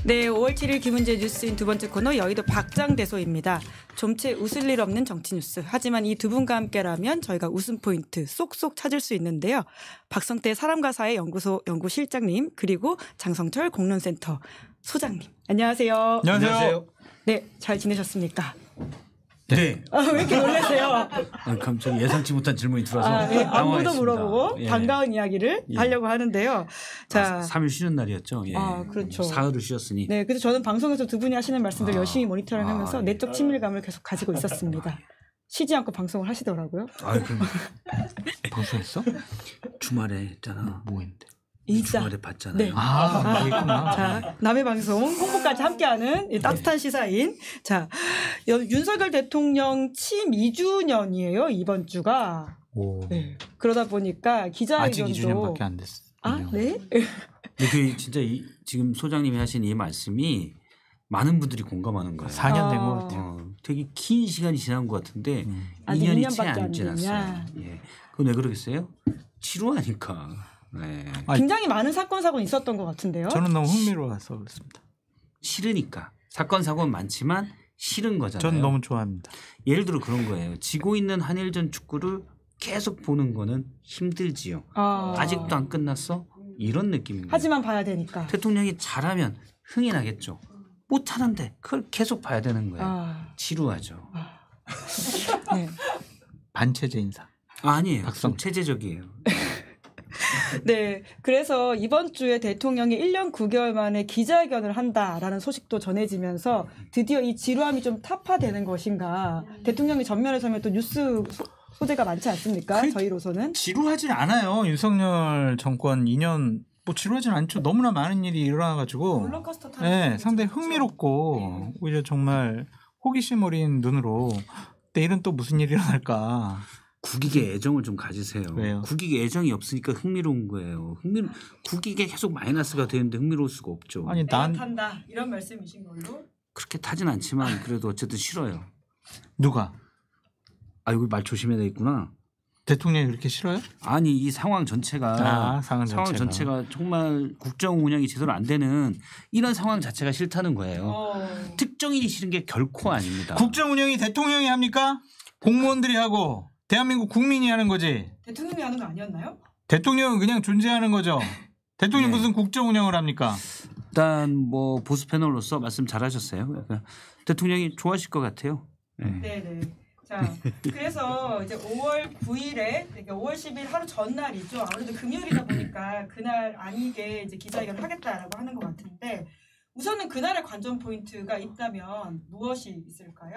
네, 5월 7일 김은재 뉴스인 두 번째 코너 여의도 박장대소입니다. 좀채 웃을 일 없는 정치 뉴스. 하지만 이 두 분과 함께라면 저희가 웃음 포인트 쏙쏙 찾을 수 있는데요. 박성태 사람과 사회 연구소 연구실장님 그리고 장성철 공론센터 소장님. 안녕하세요. 안녕하세요. 네, 잘 지내셨습니까? 네. 왜 이렇게 놀라세요? 갑자기 예상치 못한 질문이 들어와서 네, 안부도 물어보고 반가운 이야기를 하려고 하는데요. 자, 3일 쉬는 날이었죠. 예. 그렇죠. 사흘을 쉬었으니. 네, 그래서 저는 방송에서 두 분이 하시는 말씀들 열심히 모니터링하면서 내적 친밀감을 계속 가지고 있었습니다. 쉬지 않고 방송을 하시더라고요. 그럼 방송했어? 주말에 했잖아. 뭐 했는데? 주말에 봤잖아요. 네. 망했구나. 자, 남의 방송 홍보까지 함께하는 따뜻한 시사인. 자, 윤석열 대통령 취임 2주년이에요 이번 주가. 네. 그러다 보니까 기자회견도 아직 2주년밖에 안 됐어. 네? 근데 진짜 지금 소장님이 하신 이 말씀이 많은 분들이 공감하는 거예요. 4년 된 것 같아요. 되게 긴 시간이 지난 것 같은데 아직 2년이 채 2년밖에 안 안 지났어요. 예. 그건 왜 그러겠어요? 지루하니까. 네. 굉장히 많은 사건 사고는 있었던 것 같은데요. 저는 너무 흥미로워서 그렇습니다. 싫으니까. 사건 사고는 많지만 싫은 거잖아요. 저는 너무 좋아합니다. 예를 들어 그런 거예요. 지고 있는 한일전 축구를 계속 보는 거는 힘들지요. 아직도 안 끝났어? 이런 느낌인 거예요. 하지만 봐야 되니까. 대통령이 잘하면 흥이 나겠죠. 못하는데 그걸 계속 봐야 되는 거예요. 지루하죠. 네. 반체제 인사. 아니에요. 좀 체제적이에요. 네, 그래서 이번 주에 대통령이 1년 9개월 만에 기자회견을 한다라는 소식도 전해지면서 드디어 이 지루함이 좀 타파되는 것인가. 대통령이 전면에 서면 또 뉴스 소재가 많지 않습니까? 저희로서는. 지루하진 않아요. 윤석열 정권 2년 뭐 지루하진 않죠. 너무나 많은 일이 일어나가지고 네, 상당히 흥미롭고 오히려 정말 호기심 어린 눈으로 내일은 또 무슨 일이 일어날까. 국익에 애정을 좀 가지세요. 왜요? 국익에 애정이 없으니까 흥미로운 거예요. 국익에 계속 마이너스가 되는데 흥미로울 수가 없죠. 아니 난 탄다 이런 말씀이신 걸로? 그렇게 타진 않지만 그래도 어쨌든 싫어요. 누가? 여기 말 조심해야 되겠구나. 대통령이 그렇게 싫어요? 아니 이 상황 전체가 상황 전체가 정말 국정 운영이 제대로 안 되는 이런 상황 자체가 싫다는 거예요. 특정인이 싫은 게 결코 아닙니다. 국정 운영이 대통령이 합니까? 공무원들이 하고 대한민국 국민이 하는 거지. 대통령이 하는 거 아니었나요? 대통령은 그냥 존재하는 거죠. 대통령이 무슨 국정 운영을 합니까? 일단 뭐 보수 패널로서 말씀 잘하셨어요. 대통령이 좋아하실 것 같아요. 네. 자, 그래서 이제 5월 9일에 그러니까 5월 10일 하루 전날이죠. 아무래도 금요일이다 보니까 그날 아니게 이제 기자회견을 하겠다라고 하는 것 같은데 우선은 그날의 관전 포인트가 있다면 무엇이 있을까요?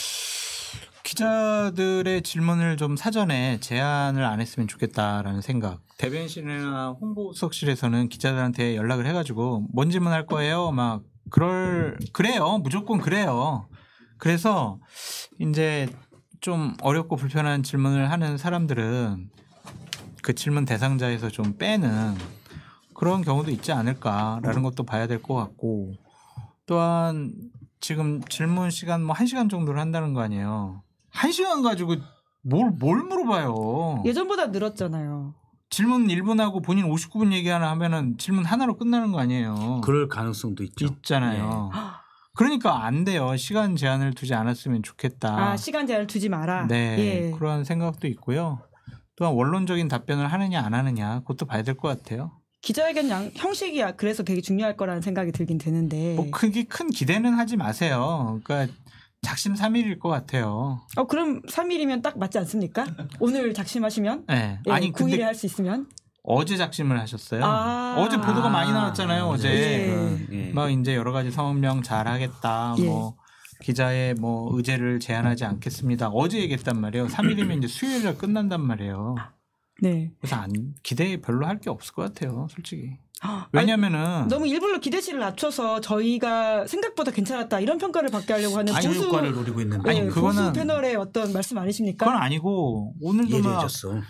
기자들의 질문을 좀 사전에 제안을 안 했으면 좋겠다라는 생각. 대변실이나 홍보수석실에서는 기자들한테 연락을 해가지고 뭔 질문할 거예요? 막 그래요. 무조건 그래요. 그래서 이제 좀 어렵고 불편한 질문을 하는 사람들은 그 질문 대상자에서 좀 빼는 그런 경우도 있지 않을까라는 것도 봐야 될 것 같고 또한 지금 질문 시간 뭐 1시간 정도를 한다는 거 아니에요. 1시간 가지고 뭘 물어봐요. 예전보다 늘었잖아요. 질문 1분 하고 본인 59분 얘기 하면은 질문 하나로 끝나는 거 아니에요. 그럴 가능성도 있죠. 있잖아요. 그러니까 안 돼요. 시간 제한을 두지 않았으면 좋겠다. 시간 제한을 두지 마라. 네, 그런 생각도 있고요. 또한 원론적인 답변을 하느냐 안 하느냐 그것도 봐야 될 것 같아요. 기자회견 형식이 그래서 되게 중요할 거라는 생각이 들긴 드는데. 뭐 큰 기대는 하지 마세요. 그러니까 작심삼일일 것 같아요. 그럼 3일이면 딱 맞지 않습니까? 오늘 작심하시면? 네. 아니 9일에 할 수 있으면? 어제 작심을 하셨어요. 어제 보도가 많이 나왔잖아요. 어제 막 이제 여러 가지 성명 잘하겠다. 뭐 기자의 뭐 의제를 제한하지 않겠습니다. 어제 얘기했단 말이에요. 3일이면 이제 수요일날 끝난단 말이에요. 네. 그래서 기대 별로 할 게 없을 것 같아요, 솔직히. 왜냐면은 너무 일부러 기대치를 낮춰서 저희가 생각보다 괜찮았다 이런 평가를 받게 하려고 하는 보수 효과를 노리고 있는데 보수 패널의 어떤 말씀 아니십니까? 그건 아니고 오늘도 막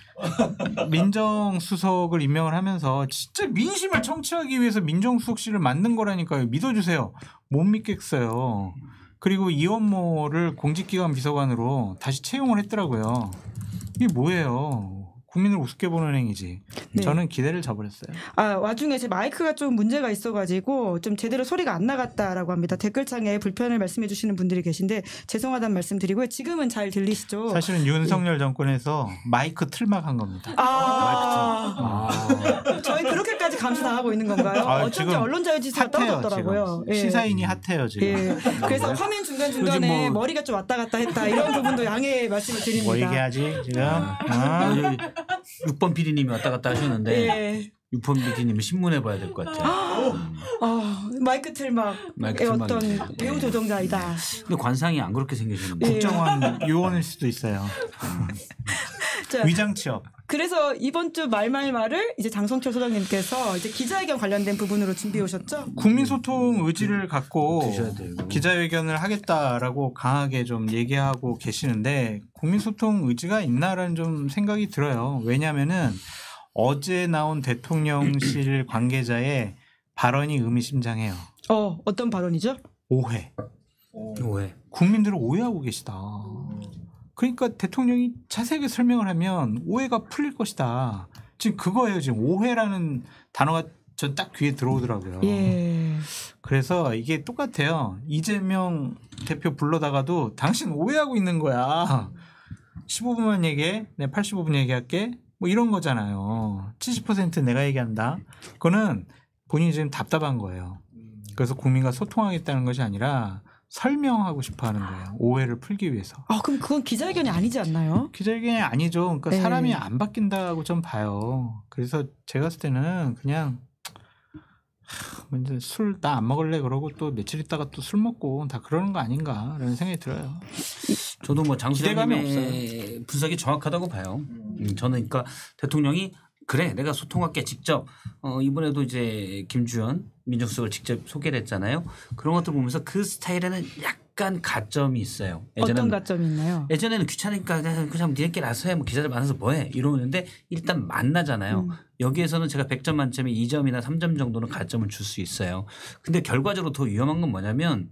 민정수석을 임명을 하면서 진짜 민심을 청취하기 위해서 민정수석실을 만든 거라니까요. 믿어주세요. 못 믿겠어요. 그리고 이원모를 공직기관 비서관으로 다시 채용을 했더라고요. 이게 뭐예요? 국민을 우습게 보는 행위지. 네. 저는 기대를 저버렸어요. 와중에 제 마이크가 좀 문제가 있어가지고 좀 제대로 소리가 안 나갔다라고 합니다. 댓글창에 불편을 말씀해 주시는 분들이 계신데 죄송하다는 말씀드리고요. 지금은 잘 들리시죠? 사실은 윤석열 정권에서 마이크 틀막한 겁니다. 저희 그렇게까지 감시당하고 있는 건가요? 어쩐지 지금 언론 자유지수가 떨어졌더라고요. 예. 시사인이 핫해요 지금. 예. 그래서 화면 중간중간에 머리가 좀 왔다 갔다 했다 이런 부분도 양해의 말씀을 드립니다. 뭐 얘기하지 지금? 6번 PD님이 왔다 갔다 하셨는데 예. 6번 PD님은 신문해 봐야 될 것 같아요. 마이크 틀막의 어떤 배우 조정자이다. 근데 관상이 안 그렇게 생기셨는데. 국정원 요원일 수도 있어요. 자, 위장 취업. 그래서 이번 주 말말말을 이제 장성철 소장님께서 이제 기자회견 관련된 부분으로 준비해 오셨죠? 국민 소통 의지를 갖고 드셔야 돼요. 기자회견을 하겠다라고 강하게 좀 얘기하고 계시는데 국민 소통 의지가 있나라는 좀 생각이 들어요. 왜냐하면은 어제 나온 대통령실 관계자의 발언이 의미심장해요. 어떤 발언이죠? 오해. 왜? 국민들을 오해하고 계시다. 그러니까 대통령이 자세하게 설명을 하면 오해가 풀릴 것이다. 지금 그거예요. 지금 오해라는 단어가 전 딱 귀에 들어오더라고요. 예. 그래서 이게 똑같아요. 이재명 대표 불러다가도 당신 오해하고 있는 거야. 15분만 얘기해. 내가 85분 얘기할게. 뭐 이런 거잖아요. 70% 내가 얘기한다. 그거는 본인이 지금 답답한 거예요. 그래서 국민과 소통하겠다는 것이 아니라 설명하고 싶어 하는 거예요. 오해를 풀기 위해서. 그럼 그건 기자회견이 아니지 않나요? 기자회견이 아니죠. 그러니까 네. 사람이 안 바뀐다고 좀 봐요. 그래서 제가 봤을 때는 그냥 술 나 안 먹을래 그러고 또 며칠 있다가 또 술 먹고 다 그러는 거 아닌가라는 생각이 들어요. 저도 뭐 기대감이 장수장님의 분석이 정확하다고 봐요. 저는 그러니까 대통령이 그래 내가 소통할게 직접 이번에도 이제 김주현 민정수석을 직접 소개를 했잖아요. 그런 것들 보면서 그 스타일에는 약간 가점이 있어요. 어떤 가점이 있나요? 예전에는 귀찮으니까 그냥 니네끼리 알아서 해. 뭐 기자들 만나서 뭐해 이러는데 일단 만나잖아요. 여기에서는 제가 100점 만점에 2점이나 3점 정도는 가점을 줄 수 있어요. 근데 결과적으로 더 위험한 건 뭐냐면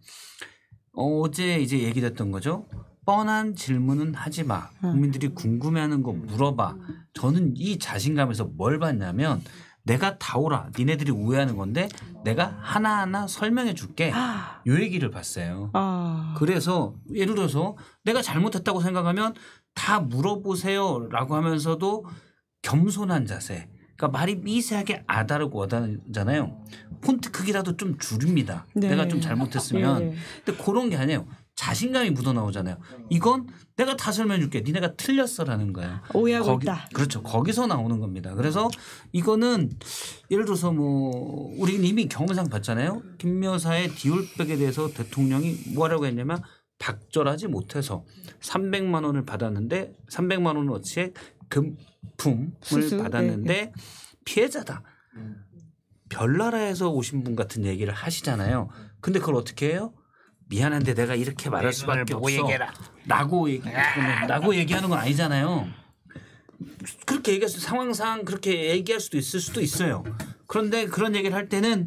어제 이제 얘기됐던 거죠. 뻔한 질문은 하지 마. 국민들이 궁금해하는 거 물어봐. 저는 이 자신감에서 뭘 봤냐면 내가 다 오라. 니네들이 오해하는 건데 내가 하나하나 설명해 줄게. 이 얘기를 봤어요. 그래서 예를 들어서 내가 잘못했다고 생각하면 다 물어보세요라고 하면서도 겸손한 자세. 그러니까 말이 미세하게 아다르고 어다르잖아요. 폰트 크기라도 좀 줄입니다. 네. 내가 좀 잘못했으면. 네. 근데 그런 게 아니에요. 자신감이 묻어나오잖아요. 이건 내가 다 설명해 줄게. 니네가 틀렸어라는 거예요. 오해하고 있다. 그렇죠. 거기서 나오는 겁니다. 그래서 이거는 예를 들어서 뭐 우리는 이미 경험상 봤잖아요. 김 여사의 디올백에 대해서 대통령이 뭐라고 했냐면 박절하지 못해서 300만 원을 받았는데 300만 원은 어치에 금품을 수수? 받았는데 네. 피해자다. 별나라에서 오신 분 같은 얘기를 하시잖아요. 근데 그걸 어떻게 해요? 미안한데 내가 이렇게 말할 수밖에 없어. 라고 얘기하는 건 아니잖아요. 그렇게 얘기할 수 상황상 그렇게 얘기할 수도 있을 수도 있어요. 그런데 그런 얘기를 할 때는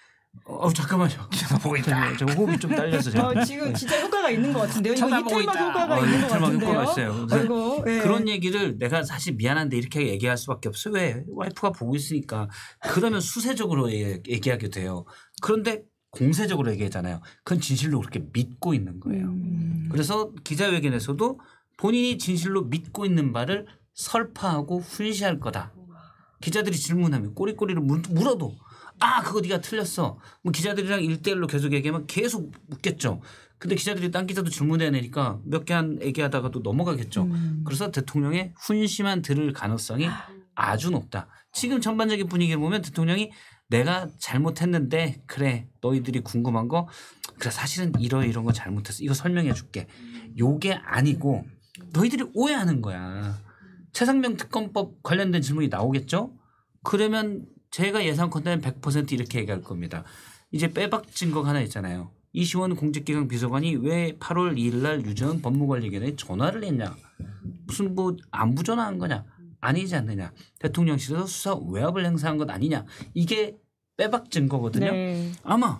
잠깐만요. 보고 있다. 저 호흡이 좀 딸려서 제가. 지금 진짜 효과가 있는 것 같은데요. 이거 쳐다보고 이틀만 있다. 효과가 있는 것 이틀만 같은데요. 효과가 있어요. 아이고, 예. 그런 얘기를 내가 사실 미안한데 이렇게 얘기할 수밖에 없어요. 왜? 와이프가 보고 있으니까. 그러면 수세적으로 얘기하게 돼요. 그런데 공세적으로 얘기하잖아요. 그건 진실로 그렇게 믿고 있는 거예요. 그래서 기자회견에서도 본인이 진실로 믿고 있는 바를 설파하고 훈시할 거다. 기자들이 질문하면 꼬리꼬리를 물어도 그거 네가 틀렸어. 뭐 기자들이랑 1대1로 계속 얘기하면 계속 묻겠죠. 근데 기자들이 딴 기자도 질문해야 되니까 몇 개 얘기하다가도 넘어가겠죠. 그래서 대통령의 훈시만 들을 가능성이 아주 높다. 지금 전반적인 분위기를 보면 대통령이 내가 잘못했는데 그래 너희들이 궁금한 거 그래 사실은 이런 거 잘못했어. 이거 설명해 줄게. 요게 아니고 너희들이 오해하는 거야. 최상병 특검법 관련된 질문이 나오겠죠. 그러면 제가 예상컨대 100% 이렇게 얘기할 겁니다. 이제 빼박 증거가 하나 있잖아요. 이시원 공직기강 비서관이 왜 8월 2일 날 유재원 법무관리위원회에 전화를 했냐. 무슨 뭐 안부 전화한 거냐. 아니지 않느냐. 대통령실에서 수사 외압을 행사한 것 아니냐. 이게 빼박 증거거든요. 네. 아마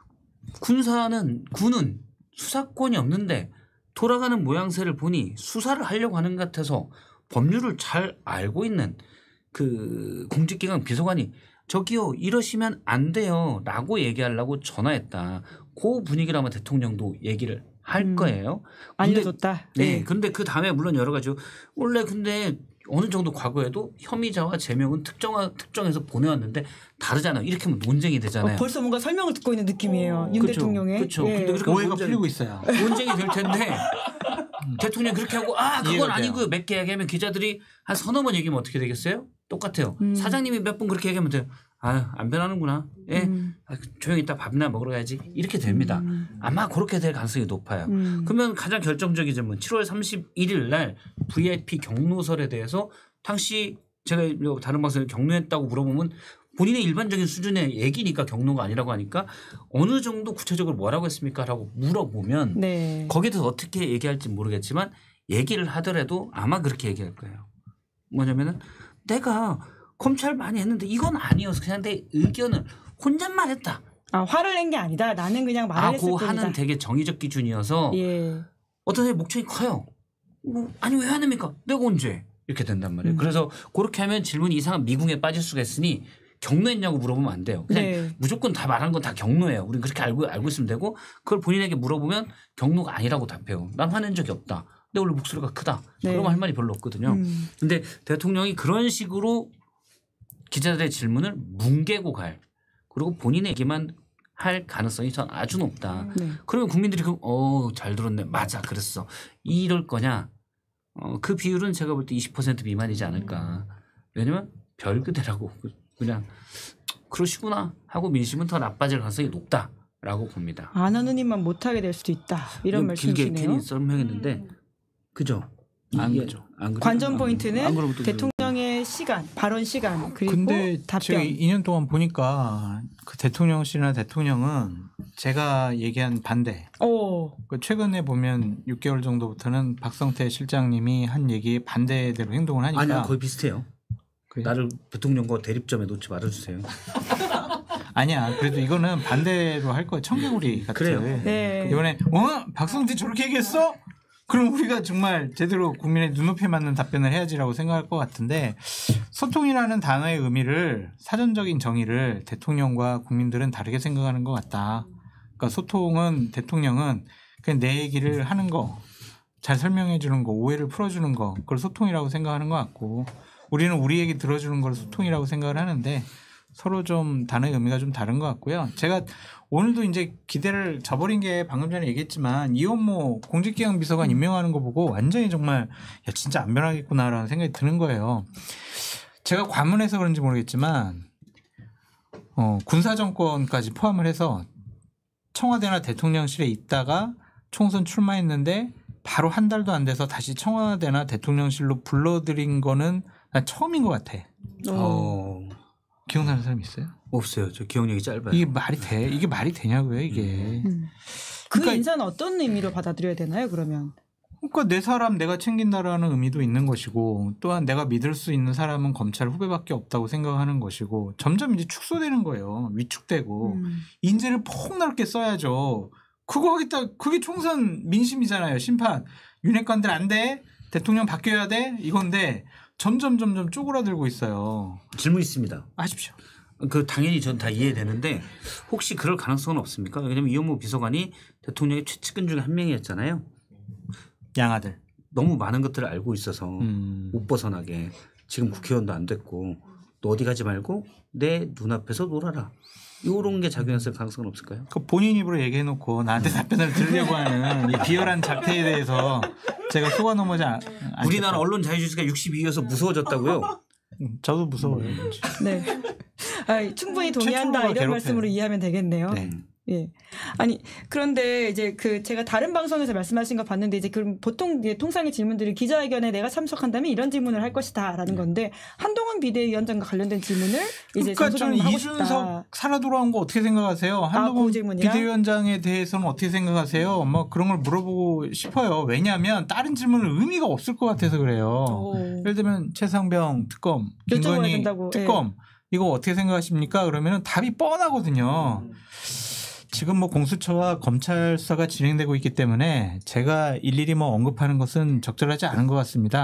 군은 수사권이 없는데 돌아가는 모양새를 보니 수사를 하려고 하는 것 같아서 법률을 잘 알고 있는 그 공직기관 비서관이 저기요 이러시면 안 돼요라고 얘기하려고 전화했다. 그 분위기라면 대통령도 얘기를 할 거예요. 알려줬다. 네. 근데 그 다음에 물론 여러 가지 원래 근데 어느 정도 과거에도 혐의자와 제명은 특정해서 보내왔는데 다르잖아요. 이렇게 하면 논쟁이 되잖아요. 벌써 뭔가 설명을 듣고 있는 느낌이에요. 윤 그렇죠. 대통령의. 그렇죠. 예. 근데 그렇게 오해가 풀리고 있어요. 논쟁이 될 텐데 대통령이 그렇게 하고 그건 아니고요. 몇 개 얘기하면 기자들이 한 서너 번 얘기하면 어떻게 되겠어요? 똑같아요. 사장님이 몇 번 그렇게 얘기하면 돼요. 안 변하는구나. 예. 조용히 있다 밥이나 먹으러 가야지. 이렇게 됩니다. 아마 그렇게 될 가능성이 높아요. 그러면 가장 결정적인 점은 7월 31일 날 VIP 경로설에 대해서 당시 제가 다른 방송에 경로했다고 물어보면 본인의 일반적인 수준의 얘기니까 경로가 아니라고 하니까 어느 정도 구체적으로 뭐라고 했습니까? 라고 물어보면 네. 거기에 대해서 어떻게 얘기할지 모르겠지만 얘기를 하더라도 아마 그렇게 얘기할 거예요. 뭐냐면은 내가 검찰 많이 했는데 이건 아니어서 그냥 내 의견을 혼잣말 했다. 화를 낸 게 아니다. 나는 그냥 말을 했을 뿐이다. 하는 되게 정의적 기준이어서 예. 어떤 사람의 목청이 커요. 아니 왜 안 합니까? 내가 언제? 이렇게 된단 말이에요. 그래서 그렇게 하면 질문이 이상한 미궁에 빠질 수가 있으니 경로했냐고 물어보면 안 돼요. 그냥 네. 무조건 다 말한 건 다 경로예요. 우리는 그렇게 알고 있으면 되고 그걸 본인에게 물어보면 경로가 아니라고 답해요. 난 화낸 적이 없다. 근데 원래 목소리가 크다. 네. 그러면 할 말이 별로 없거든요. 근데 대통령이 그런 식으로 기자들의 질문을 뭉개고 갈 그리고 본인의 얘기만 할 가능성이 전 아주 높다. 네. 그러면 국민들이 잘 들었네. 맞아 그랬어. 이럴 거냐. 그 비율은 제가 볼 때 20% 미만이지 않을까. 왜냐면 별그대라고 그냥 그러시구나 하고 민심은 더 나빠질 가능성이 높다라고 봅니다. 안 하는 일만 못하게 될 수도 있다. 이런 말씀이시네요. 길게 괜히 설명했는데 그죠? 안 그죠. 관전 포인트는 그러면 대통령의 시간, 발언 시간 그리고 근데 답변. 제가 2년 동안 보니까 그 대통령실이나 대통령은 제가 얘기한 반대. 그 최근에 보면 6개월 정도부터는 박성태 실장님이 한 얘기에 반대대로 행동을 하니까. 아니요 거의 비슷해요. 나를 대통령과 대립점에 놓지 말아주세요. 아니야. 그래도 이거는 반대로 할 거예요. 청개구리 같은. 그래요. 네. 이번에 박성태 저렇게 얘기했어? 그럼 우리가 정말 제대로 국민의 눈높이에 맞는 답변을 해야지라고 생각할 것 같은데 소통이라는 단어의 의미를 사전적인 정의를 대통령과 국민들은 다르게 생각하는 것 같다. 그러니까 소통은 대통령은 그냥 내 얘기를 하는 거, 잘 설명해 주는 거, 오해를 풀어주는 거 그걸 소통이라고 생각하는 것 같고 우리는 우리 얘기 들어주는 걸 소통이라고 생각을 하는데 서로 좀 단어의 의미가 좀 다른 것 같고요. 제가 오늘도 이제 기대를 저버린 게 방금 전에 얘기했지만 이원모 공직기강 비서관 임명하는 거 보고 완전히 정말 야 진짜 안 변하겠구나라는 생각이 드는 거예요. 제가 과문해서 그런지 모르겠지만 군사정권까지 포함을 해서 청와대나 대통령실에 있다가 총선 출마했는데 바로 한 달도 안 돼서 다시 청와대나 대통령실로 불러들인 거는 난 처음인 것 같아. 기억나는 사람 있어요? 없어요. 저 기억력이 짧아요. 이게 말이 돼? 이게 말이 되냐고요, 이게. 그 그러니까 인사는 어떤 의미로 받아들여야 되나요, 그러면? 그러니까 내 사람 내가 챙긴다라는 의미도 있는 것이고 또한 내가 믿을 수 있는 사람은 검찰 후배밖에 없다고 생각하는 것이고 점점 이제 축소되는 거예요. 위축되고 인재를 폭넓게 써야죠. 그거 하겠다. 그게 총선 민심이잖아요. 심판. 윤핵관들 안 돼. 대통령 바뀌어야 돼. 이건데 점점 쪼그라들고 있어요. 질문 있습니다. 하십시오. 당연히 전 다 이해되는데 혹시 그럴 가능성은 없습니까? 왜냐하면 이원모 비서관이 대통령의 최측근 중에 한 명이었잖아요. 양아들. 너무 많은 것들을 알고 있어서 못 벗어나게 지금 국회의원도 안 됐고 너 어디 가지 말고 내 눈앞에서 놀아라. 이런 게 작용했을 가능성은 없을까요? 그 본인 입으로 얘기해놓고 나한테 답변을 들으려고 하는 이 비열한 작태에 대해서 제가 속아 넘어지 우리나라 언론 자유주의가 62여서 무서워졌다고요? 저도 무서워요. 네. 충분히 동의한다 이런 괴롭혀요. 말씀으로 이해하면 되겠네요. 네. 예. 아니 그런데 이제 제가 다른 방송에서 말씀하신 거 봤는데 이제 그럼 보통 이제 통상의 질문들이 기자회견에 내가 참석한다면 이런 질문을 할 것이다라는 건데 한동훈 비대위원장과 관련된 질문을 이제 그러니까 저는 하고 이준석 싶다. 살아 돌아온 거 어떻게 생각하세요? 한동훈 그 질문이요? 비대위원장에 대해서는 어떻게 생각하세요? 뭐 그런 걸 물어보고 싶어요. 왜냐하면 다른 질문은 의미가 없을 것 같아서 그래요. 예를 들면 최상병 특검, 여쭤봐야 김건희 된다고. 특검 이거 어떻게 생각하십니까? 그러면은 답이 뻔하거든요. 지금 뭐 공수처와 검찰 수사가 진행되고 있기 때문에 제가 일일이 뭐 언급하는 것은 적절하지 않은 것 같습니다.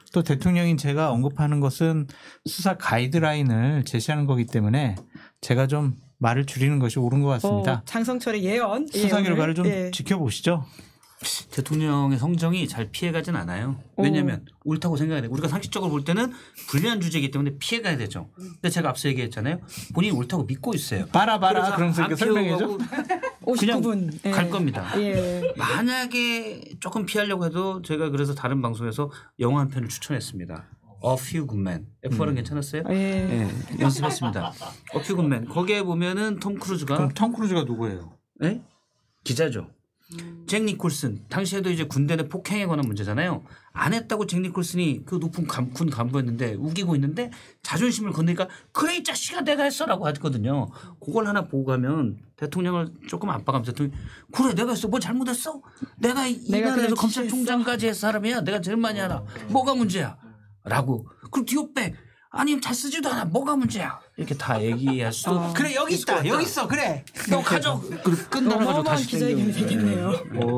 또 대통령인 제가 언급하는 것은 수사 가이드라인을 제시하는 거기 때문에 제가 좀 말을 줄이는 것이 옳은 것 같습니다. 장성철의 예언. 수사 결과를 좀 지켜보시죠. 대통령의 성정이 잘 피해가진 않아요. 왜냐하면 옳다고 생각해야 돼요. 우리가 상식적으로 볼 때는 불리한 주제이기 때문에 피해가야 되죠. 근데 제가 앞서 얘기했잖아요. 본인이 옳다고 믿고 있어요. 봐라 그러면서 이렇게 설명해줘. 59분. 그냥 갈 겁니다. 예. 만약에 조금 피하려고 해도 제가 그래서 다른 방송에서 영화 한 편을 추천했습니다. A Few Good Men. F1은 괜찮았어요? 네, 연습했습니다. A Few Good Men. 거기에 보면은 톰 크루즈가. 그럼 톰 크루즈가 누구예요? 네? 기자죠. 잭 니콜슨. 당시에도 이제 군대 내 폭행에 관한 문제잖아요. 안 했다고 잭 니콜슨이 그 높은 군 간부였는데 우기고 있는데 자존심을 건드니까 그래 이 자식아 내가 했어라고 하거든요. 그걸 하나 보고 가면 대통령을 조금 압박하면서 그래 내가 했어 뭐 잘못했어? 내가 이 나라에서 검찰총장까지 한 사람이야. 내가 제일 많이 알아. 뭐가 문제야? 라고. 그럼 디오백 아니 잘 쓰지도 않아. 뭐가 문제야? 이렇게 다 얘기할 수. 그래 여기 있다. 여기 있어. 그래. 너 가져. 끝나가지고 다시 기자회견이 되겠네요.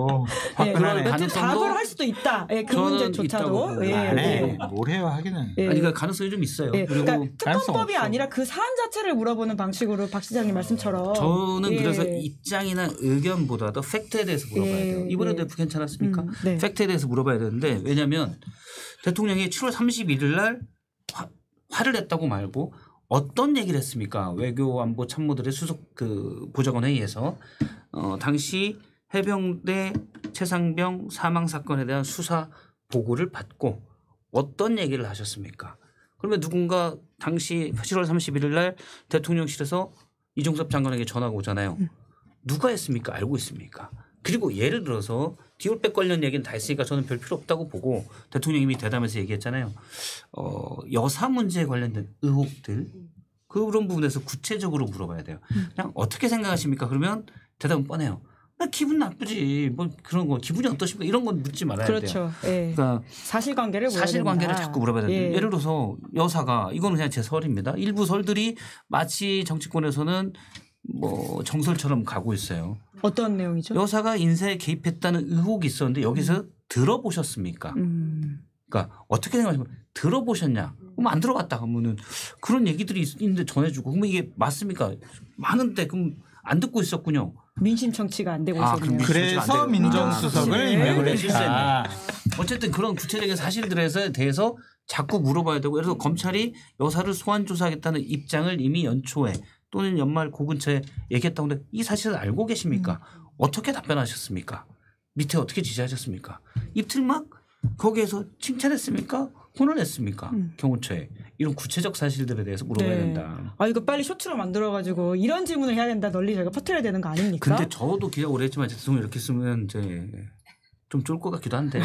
그런 여튼 답을 할 수도 있다. 예, 그 문제조차도. 뭘 해요 하기는. 아니 그러니까 가능성이 좀 있어요. 그리고 그러니까 특검법이 아니라 그 사안 자체를 물어보는 방식으로 박 시장님 말씀처럼. 저는 그래서 입장이나 의견보다도 팩트에 대해서 물어봐야 돼요. 이번에도 괜찮았습니까? 팩트에 대해서 물어봐야 되는데 왜냐하면 대통령이 7월 31일 날 화를 냈다고 말고 어떤 얘기를 했습니까? 외교안보 참모들의 수석 그 보좌관 회의에서 당시 해병대 최상병 사망 사건에 대한 수사 보고를 받고 어떤 얘기를 하셨습니까? 그러면 누군가 당시 7월 31일 날 대통령실에서 이종섭 장관에게 전화가 오잖아요. 누가 했습니까? 알고 있습니까? 그리고 예를 들어서 디올백 관련 얘기는 다 했으니까 저는 별 필요 없다고 보고 대통령님이 대담해서 얘기했잖아요. 여사 문제에 관련된 의혹들 그런 부분에서 구체적으로 물어봐야 돼요. 그냥 어떻게 생각하십니까? 그러면 대답은 뻔해요. 나 기분 나쁘지. 뭐 그런 거 기분이 어떠십니까? 이런 건 묻지 말아야 돼요. 그렇죠. 그러니까 사실관계를 자꾸 물어봐야 돼요. 예를 들어서 여사가 이거는 그냥 제 설입니다. 일부 설들이 마치 정치권에서는 뭐 정설처럼 가고 있어요. 어떤 내용이죠? 여사가 인사에 개입했다는 의혹이 있었는데 여기서 들어보셨습니까? 그러니까 어떻게 생각하십니까? 들어보셨냐? 그럼 안 들어갔다 하면은 그런 얘기들이 있는데 전해주고 그러면 이게 맞습니까? 많은데 그럼 안 듣고 있었군요. 민심 청취가 안 되고 있었네요. 그래서 민정수석을 임명을 했다. 어쨌든 그런 구체적인 사실들에 대해서 자꾸 물어봐야 되고 그래서 검찰이 여사를 소환 조사하겠다는 입장을 이미 연초에 또는 연말 그 근처에 얘기했다고 하는데 이 사실을 알고 계십니까? 어떻게 답변하셨습니까? 밑에 어떻게 지시하셨습니까? 이틀막 거기에서 칭찬했습니까? 혼원했습니까? 경호처에 이런 구체적 사실들에 대해서 물어봐야 된다. 아 이거 빨리 쇼트로 만들어가지고 이런 질문을 해야 된다. 널리 저희가 퍼뜨려야 되는 거 아닙니까? 근데 저도 기자 오래 했지만 대통령 이렇게 쓰면 이제 좀 쫄 것 같기도 한데.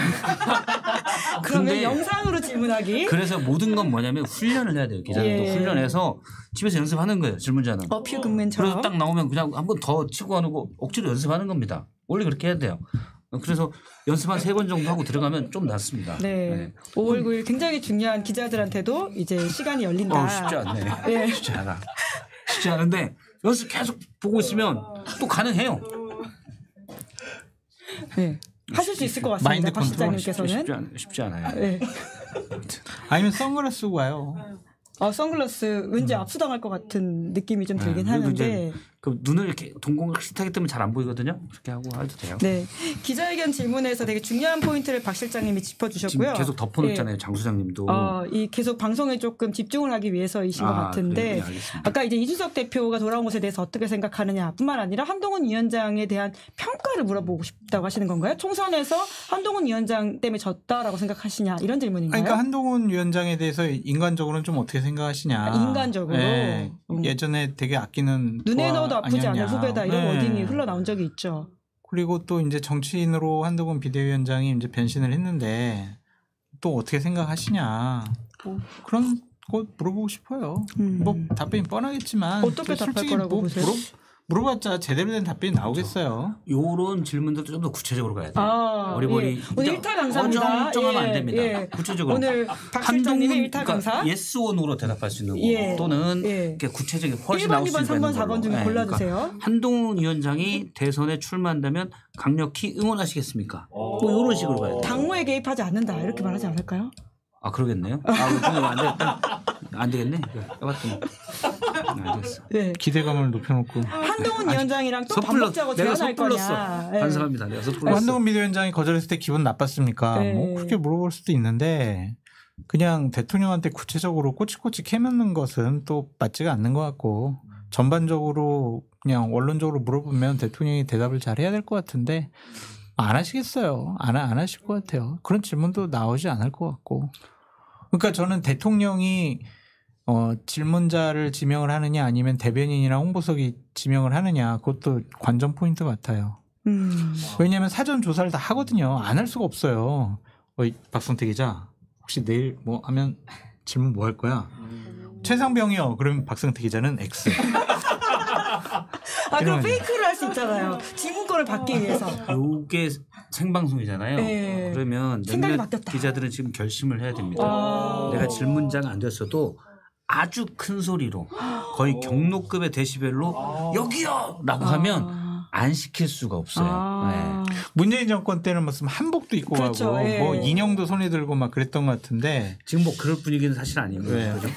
그러면 영상으로 질문하기. 그래서 모든 건 뭐냐면 훈련을 해야 돼요. 기자들도 훈련해서 집에서 연습하는 거예요. 질문자는. 어퓨 금맨처럼. 그래서 딱 나오면 그냥 한 번 더 치고 하는 거 억지로 연습하는 겁니다. 원래 그렇게 해야 돼요. 그래서 연습 한 3번 정도 하고 들어가면 좀 낫습니다. 네. 5월 9일 굉장히 중요한 기자들한테도 이제 시간이 열린다. 쉽지 않네. 쉽지 않아. 쉽지 않은데 연습 계속 보고 있으면 또 가능해요. 네. 하실 수 있을 것 같습니다. 박 시장님께서는. 쉽지 않아요. 네. 아니면 선글라스 쓰고 와요. 선글라스 왠지 압수당할 것 같은 느낌이 좀 들긴 하는데. 그 눈을 이렇게 동공을 실타기 때문에 잘 안 보이거든요. 그렇게 하고 해도 돼요. 네. 기자회견 질문에서 되게 중요한 포인트를 박 실장님이 짚어주셨고요. 지금 계속 덮어놓잖아요. 장 수장님도. 이 계속 방송에 조금 집중을 하기 위해서이신 것 같은데 아까 이제 이준석 대표가 돌아온 것에 대해서 어떻게 생각하느냐뿐만 아니라 한동훈 위원장에 대한 평가를 물어보고 싶다고 하시는 건가요? 총선에서 한동훈 위원장 때문에 졌다라고 생각하시냐 이런 질문인가요? 그러니까 한동훈 위원장에 대해서 인간적으로는 좀 어떻게 생각하시냐. 인간적으로. 네. 예전에 되게 아끼는 눈에 넣어도 아프지 않을 후배다 이런 네. 워딩이 흘러나온 적이 있죠. 그리고 또 이제 정치인으로 한동훈 비대위원장이 이제 변신을 했는데 또 어떻게 생각하시냐. 그런 거 물어보고 싶어요. 뭐 답변이 뻔하겠지만 어떻게 답할 거라고 보세요? 물어봤자 제대로 된 답변이 나오겠어요. 이런 질문들도 좀 더 구체적으로 가야 돼요. 어리버리. 오늘 일타 강사입니다. 어정쩡하면 안 됩니다. 구체적으로. 오늘 박 실장님의 일타 강사. 그러니까 예스 원으로 대답할 수 있는 거 또는 이렇게 구체적인 훨씬 1번, 나올 수 2번, 있는 3번, 4번 중에 골라주세요. 그러니까 한동훈 위원장이 대선에 출마한다면 강력히 응원하시겠습니까? 뭐 이런 식으로 가야 돼요. 당무에 개입하지 않는다 이렇게 말하지 않을까요? 아 그러겠네요. 안 되겠다. 안 되겠네. 해봤더니 안 되겠어. 네. 기대감을 높여놓고 한동훈 위원장이랑 또 밥 먹자고 제안할 거냐. 네. 반성합니다. 내가 섣불렀어. 한동훈 비대위원장이 거절했을 때 기분 나빴습니까? 네. 뭐 그렇게 물어볼 수도 있는데 그냥 대통령한테 구체적으로 꼬치꼬치 캐묻는 것은 또 맞지가 않는 것 같고 전반적으로 그냥 원론적으로 물어보면 대통령이 대답을 잘 해야 될 것 같은데 안 하시겠어요. 안 하실 것 같아요. 그런 질문도 나오지 않을 것 같고. 그러니까 저는 대통령이 질문자를 지명을 하느냐 아니면 대변인이나 홍보석이 지명을 하느냐 그것도 관전 포인트 같아요. 왜냐하면 사전 조사를 다 하거든요. 안 할 수가 없어요. 박성태 기자 혹시 내일 뭐 하면 질문 뭐 할 거야? 최상병이요. 그러면 박성태 기자는 X. 그럼 페이크를 할 수 있잖아요. 질문권을 받기 위해서. 이게 생방송이잖아요. 네. 그러면 생각이 몇몇 바뀌었다. 기자들은 지금 결심을 해야 됩니다. 내가 질문자가 안 됐어도 아주 큰 소리로 거의 경로급의 데시벨로 여기요! 라고 하면 안 시킬 수가 없어요. 네. 문재인 정권 때는 무슨 한복도 입고 그렇죠. 가고 예. 뭐 인형도 손에 들고 막 그랬던 것 같은데 지금 뭐 그럴 분위기는 사실 아니에요. 네. 그죠?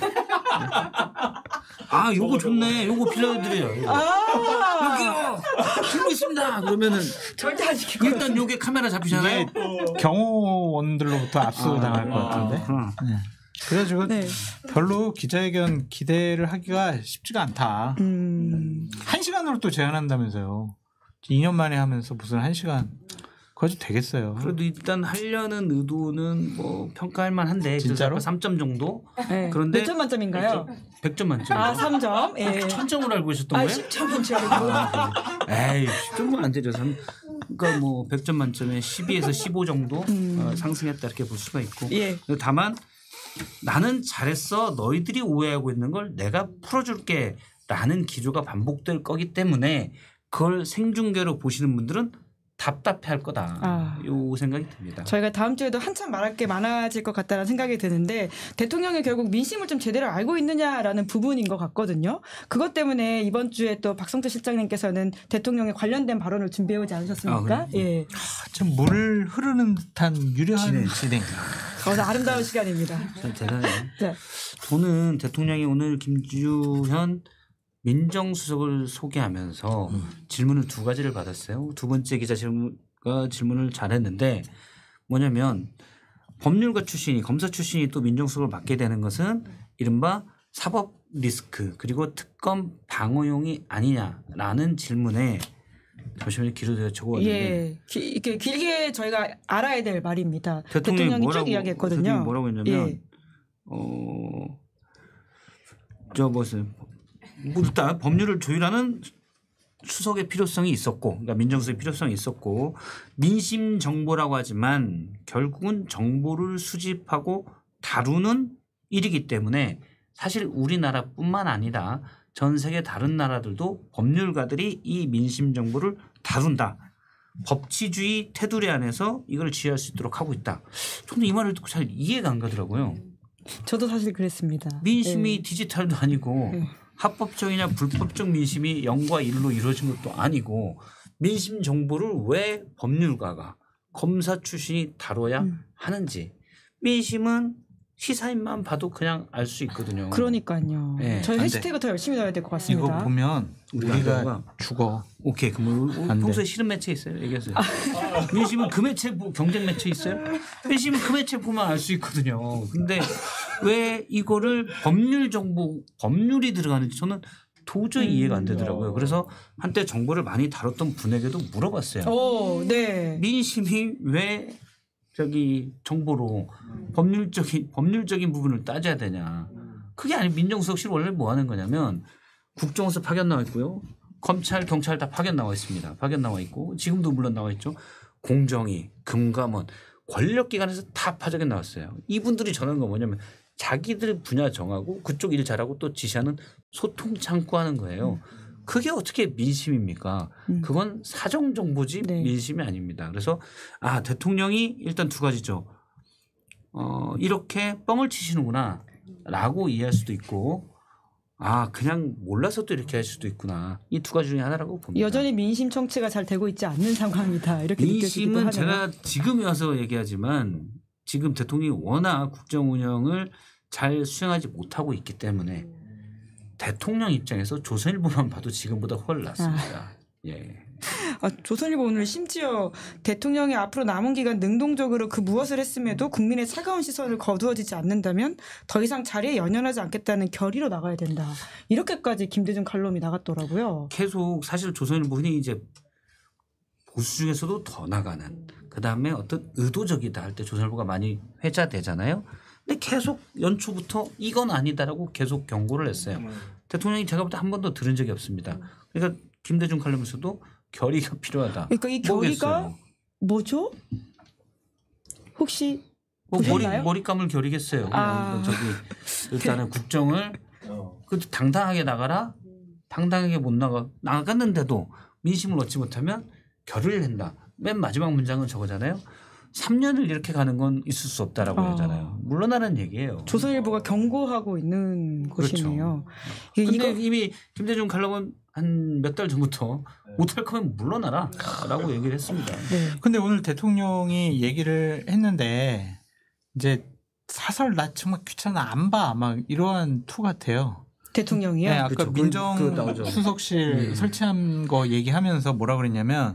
아, 요거 좋네. 요거 빌려드려요. 여기요. 들고 있습니다. 그러면은 절대 안 시킬 거예요. 일단 요게 카메라 잡히잖아요. 이게 경호원들로부터 압수당할 것 같은데. 네. 그래가지고 네. 별로 기자회견 기대를 하기가 쉽지가 않다. 1시간으로 또 제한한다면서요. 2년 만에 하면서 무슨 1시간 그거 되겠어요. 그래도 일단 하려는 의도는 뭐 평가할 만한데 진짜로? 3점 정도. 네. 그런데 몇 점 만점인가요? 100점 만점. 3점. 예. 1000점으로 알고 있었던 거예요? 10점인 줄 알고. 에이, 10점은 안 되죠. 그러니까 뭐 100점 만점에 12에서 15 정도 상승했다 이렇게 볼 수가 있고. 예. 다만 나는 잘했어. 너희들이 오해하고 있는 걸 내가 풀어줄게 라는 기조가 반복될 거기 때문에 그걸 생중계로 보시는 분들은 답답해할 거다. 요 생각이 듭니다. 저희가 다음 주에도 한참 말할 게 많아질 것 같다는 생각이 드는데 대통령이 결국 민심을 좀 제대로 알고 있느냐라는 부분인 것 같거든요. 그것 때문에 이번 주에 또 박성태 실장님께서는 대통령에 관련된 발언을 준비해 오지 않으셨습니까? 예. 참 물 흐르는 듯한 유려한 진행. 아름다운 시간입니다. 참 대단해요. 네. 저는 대통령이 오늘 김주현 민정수석을 소개하면서 질문을 두 가지를 받았어요. 두 번째 기자 질문을 잘했는데 뭐냐면 법률가 출신이 검사 출신이 또 민정수석을 맡게 되는 것은 이른바 사법 리스크 그리고 특검 방어용이 아니냐라는 질문에 잠시만요. 길어서 적어왔는데 예. 이렇게 길게 저희가 알아야 될 말입니다. 대통령이 쭉 이야기했거든요. 대통령이 뭐라고 했냐면 예. 일단 법률을 조율하는 수석의 필요성이 있었고 그러니까 민정수석의 필요성이 있었고 민심 정보라고 하지만 결국은 정보를 수집하고 다루는 일이기 때문에 사실 우리나라뿐만 아니라 전 세계 다른 나라들도 법률가들이 이 민심 정보를 다룬다. 법치주의 테두리 안에서 이걸 지휘할 수 있도록 하고 있다. 저는 이 말을 듣고 잘 이해가 안 가더라고요. 저도 사실 그랬습니다. 민심이 네. 디지털도 아니고 합법적이냐 불법적 민심이 0과 1로 이루어진 것도 아니고 민심 정보를 왜 법률가가 검사 출신이 다뤄야 하는지 민심은 시사인만 봐도 그냥 알 수 있거든요. 그러니까요. 네. 저희 해시태그 더 열심히 넣어야 될 것 같습니다. 이거 보면 우리가 죽어. 오케이. 그럼 평소에 싫은 매체 있어요? 얘기하세요. 민심은 그 매체 경쟁 매체 있어요? 민심은 그 매체 보면 알 수 있거든요. 근데 왜 이거를 법률 정보 법률이 들어가는지 저는 도저히 이해가 안 되더라고요. 그래서 한때 정보를 많이 다뤘던 분에게도 물어봤어요. 오, 네. 민심이 왜 저기 정보로 법률적인 부분을 따져야 되냐. 그게 아니고 민정수석실 원래 뭐 하는 거냐면 국정원서 파견 나와 있고요. 검찰, 경찰 다 파견 나와 있습니다. 파견 나와 있고 지금도 물론 나와 있죠. 공정위, 금감원, 권력기관에서 다 파견 나왔어요. 이분들이 전하는 건 뭐냐면 자기들 분야 정하고 그쪽 일 잘하고 또 지시하는 소통 창구 하는 거예요. 그게 어떻게 민심입니까? 그건 사정 정보지 네. 민심이 아닙니다. 그래서 대통령이 일단 두 가지죠. 이렇게 뻥을 치시는구나 라고 이해할 수도 있고 그냥 몰라서 또 이렇게 할 수도 있구나. 이 두 가지 중에 하나라고 봅니다. 여전히 민심 청취가 잘 되고 있지 않는 상황이다. 이렇게 느껴지기도 민심은 하네요. 제가 지금 와서 얘기하지만 지금 대통령이 워낙 국정 운영을 잘 수행하지 못하고 있기 때문에 대통령 입장에서 조선일보만 봐도 지금보다 훨 낫습니다. 예. 조선일보 오늘 심지어 대통령이 앞으로 남은 기간 능동적으로 그 무엇을 했음에도 국민의 차가운 시선을 거두어지지 않는다면 더 이상 자리에 연연하지 않겠다는 결의로 나가야 된다. 이렇게까지 김대중 칼럼이 나갔더라고요. 계속 사실 조선일보 흔히 이제 보수 중에서도 더 나가는 그다음에 어떤 의도적이다 할 때 조선일보가 많이 회자되잖아요. 근데 계속 연초부터 이건 아니다라고 계속 경고를 했어요. 대통령이 제가 볼 때 한 번도 들은 적이 없습니다. 그러니까 김대중 칼럼에서도 결의가 필요하다. 그러니까 이 결의가 뭐겠어요? 뭐죠? 혹시 보셨나요? 머리 감을 결의겠어요. 아. 저기 일단은 국정을 당당하게 나가라. 당당하게 못 나갔는데도 민심을 얻지 못하면 결의를 한다. 맨 마지막 문장은 저거잖아요. 3년을 이렇게 가는 건 있을 수 없다라고 하잖아요. 물러나는 얘기예요. 조선일보가 경고하고 있는 곳이네요. 그런데 이미 김대중 칼럼은 한 몇 달 전부터 못할 거면 물러나라라고 얘기를 했습니다. 네. 근데 오늘 대통령이 얘기를 했는데 이제 사설 나 정말 귀찮아 안 봐 막 이러한 투 같아요. 대통령이요? 네, 아까 그렇죠. 민정수석실 설치한 거 얘기하면서 뭐라 그랬냐면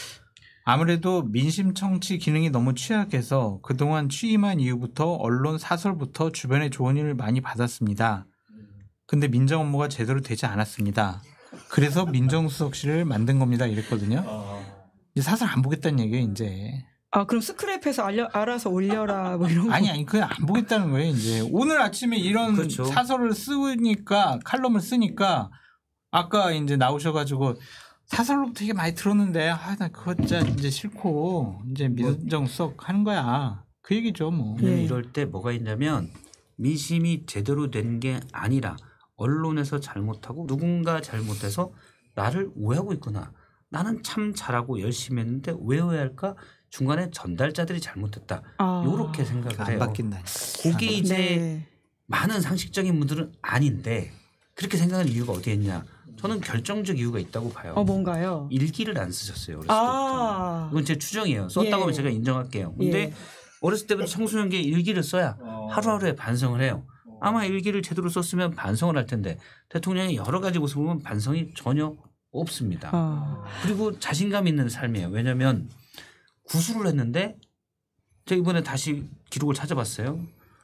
아무래도 민심 청취 기능이 너무 취약해서 그동안 취임한 이후부터 언론 사설부터 주변의 조언을 많이 받았습니다. 근데 민정 업무가 제대로 되지 않았습니다. 그래서 민정수석실을 만든 겁니다. 이랬거든요. 이제 사설 안 보겠다는 얘기예요. 이제. 그럼 스크랩해서 알아서 올려라 뭐 이런 거. 아니 그냥 안 보겠다는 거예요. 이제 오늘 아침에 이런 그렇죠. 사설을 쓰니까 칼럼을 쓰니까 아까 이제 나오셔가지고 사설로 되게 많이 들었는데 나 그거 진짜 이제 싫고 이제 민정수석 하는 거야. 그 얘기죠 뭐. 이럴 때 뭐가 있냐면 민심이 제대로 된 게 아니라 언론에서 잘못하고 누군가 잘못해서 나를 오해하고 있구나. 나는 참 잘하고 열심히 했는데 왜 오해할까? 중간에 전달자들이 잘못했다. 이렇게 생각을 안 해요. 바뀐다. 그게 이제 네. 많은 상식적인 분들은 아닌데 그렇게 생각하는 이유가 어디에 있냐. 저는 결정적 이유가 있다고 봐요. 뭔가요? 일기를 안 쓰셨어요. 어렸을 때부터. 이건 제 추정이에요. 썼다고 하면 제가 인정할게요. 근데 어렸을 때부터 청소년기에 일기를 써야 하루하루에 반성을 해요. 아마 일기를 제대로 썼으면 반성을 할 텐데 대통령의 여러 가지 모습을 보면 반성이 전혀 없습니다. 그리고 자신감 있는 삶이에요. 왜냐하면 구술을 했는데 제가 이번에 다시 기록을 찾아봤어요.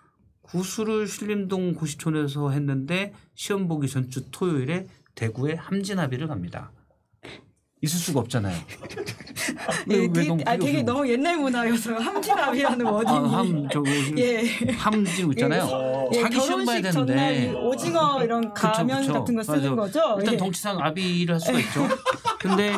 구술을 신림동 고시촌에서 했는데 시험 보기 전주 토요일에 대구에 함진아비를 갑니다. 있을 수가 없잖아요. 되게 너무 옛날 문화여서 함진아비라는 워딩이. 함진 있잖아요. 자기 시험 봐야 되는데. 전날 오징어 이런 가면 그쵸. 같은 거 쓰는 거죠. 일단 정치상 아비를 할 수가 있죠. 근데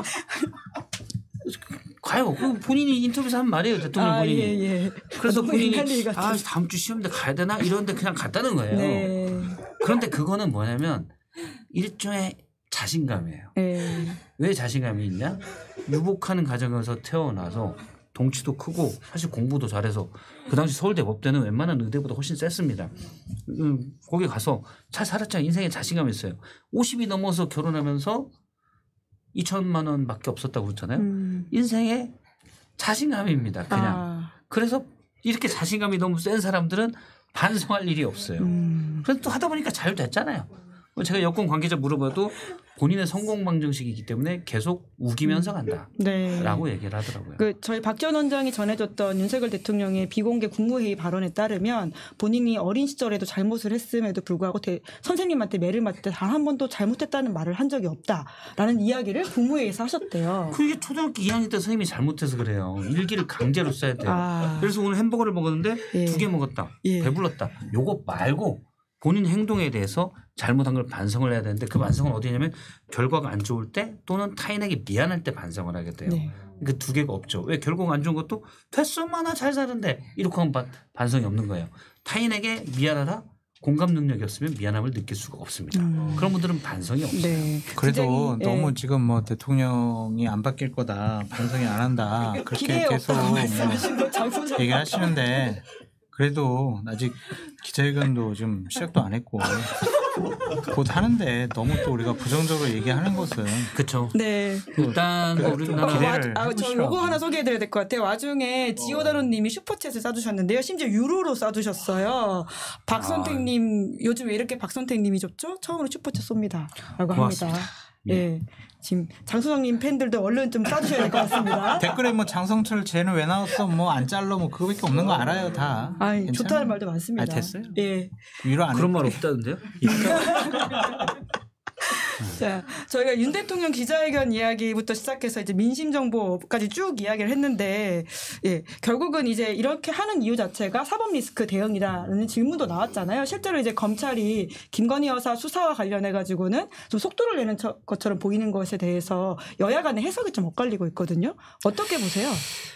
가요. 본인이 인터뷰에서 한 말이에요. 대통령 본인이. 그래서 본인이 다음 주 시험인데 가야 되나? 이런데 그냥 갔다는 거예요. 네. 그런데 그거는 뭐냐면 일종의 자신감이에요. 왜 자신감이 있냐? 유복하는 가정에서 태어나서 덩치도 크고 사실 공부도 잘해서 그 당시 서울대 법대는 웬만한 의대보다 훨씬 셌습니다. 거기 가서 잘 살았잖아요. 인생에 자신감이 있어요. 50이 넘어서 결혼하면서 2천만 원밖에 없었다고 그랬잖아요. 인생의 자신감입니다. 그냥. 그래서 이렇게 자신감이 너무 센 사람들은 반성할 일이 없어요. 그래서 또 하다 보니까 잘 됐잖아요. 제가 여권 관계자 물어봐도 본인의 성공 방정식이기 때문에 계속 우기면서 간다라고 얘기를 하더라고요. 저희 박 전 원장이 전해줬던 윤석열 대통령의 비공개 국무회의 발언에 따르면 본인이 어린 시절에도 잘못을 했음에도 불구하고 선생님한테 매를 맞을 때 단 한 번도 잘못했다는 말을 한 적이 없다라는 이야기를 국무회의에서 하셨대요. 그게 초등학교 2학년 때 선생님이 잘못해서 그래요. 일기를 강제로 써야 돼요. 그래서 오늘 햄버거를 먹었는데 2개 먹었다. 배불렀다. 요거 말고 본인 행동에 대해서 잘못한 걸 반성을 해야 되는데 그 반성은 어디냐면 결과가 안 좋을 때 또는 타인에게 미안할 때 반성을 하게 돼요. 그 두 개가 없죠. 왜 결과가 안 좋은 것도 됐어 나 잘 사는데 이렇게 하면 반성이 없는 거예요. 타인에게 미안하다 공감 능력이 없으면 미안함을 느낄 수가 없습니다. 그런 분들은 반성이 없어요. 그래도 너무 지금 뭐 대통령이 안 바뀔 거다 반성이 안 한다 그렇게 계속 얘기를 하시는데 그래도 아직 기자회견도 좀 시작도 안 했고 곧 하는데 너무 또 우리가 부정적으로 얘기하는 것은 그렇죠. 네. 일단 우리나라 기대를 저 해보시라고. 요거 하나 소개해드려야 될 것 같아요. 와중에 지오다로님이 슈퍼챗을 쏴주셨는데요. 심지어 유로로 쏴주셨어요. 박선택님 요즘 왜 이렇게 박선택님이 좋죠? 처음으로 슈퍼챗 쏩니다.라고 합니다. 예. 지금 장수성님 팬들도 얼른 좀 쏴주셔야 될 것 같습니다. 댓글에 뭐 장성철 쟤는 왜 나왔어 뭐 안 잘라 뭐 그거밖에 없는 거 알아요 다. 아이, 괜찮아요. 좋다는 말도 많습니다. 아, 됐어요? 예. 위로 안 그런 해. 말 없다던데요? 자, 저희가 윤 대통령 기자회견 이야기부터 시작해서 이제 민심 정보까지 쭉 이야기를 했는데, 예, 결국은 이제 이렇게 하는 이유 자체가 사법 리스크 대응이라는 질문도 나왔잖아요. 실제로 이제 검찰이 김건희 여사 수사와 관련해 가지고는 좀 속도를 내는 것처럼 보이는 것에 대해서 여야 간의 해석이 좀 엇갈리고 있거든요. 어떻게 보세요?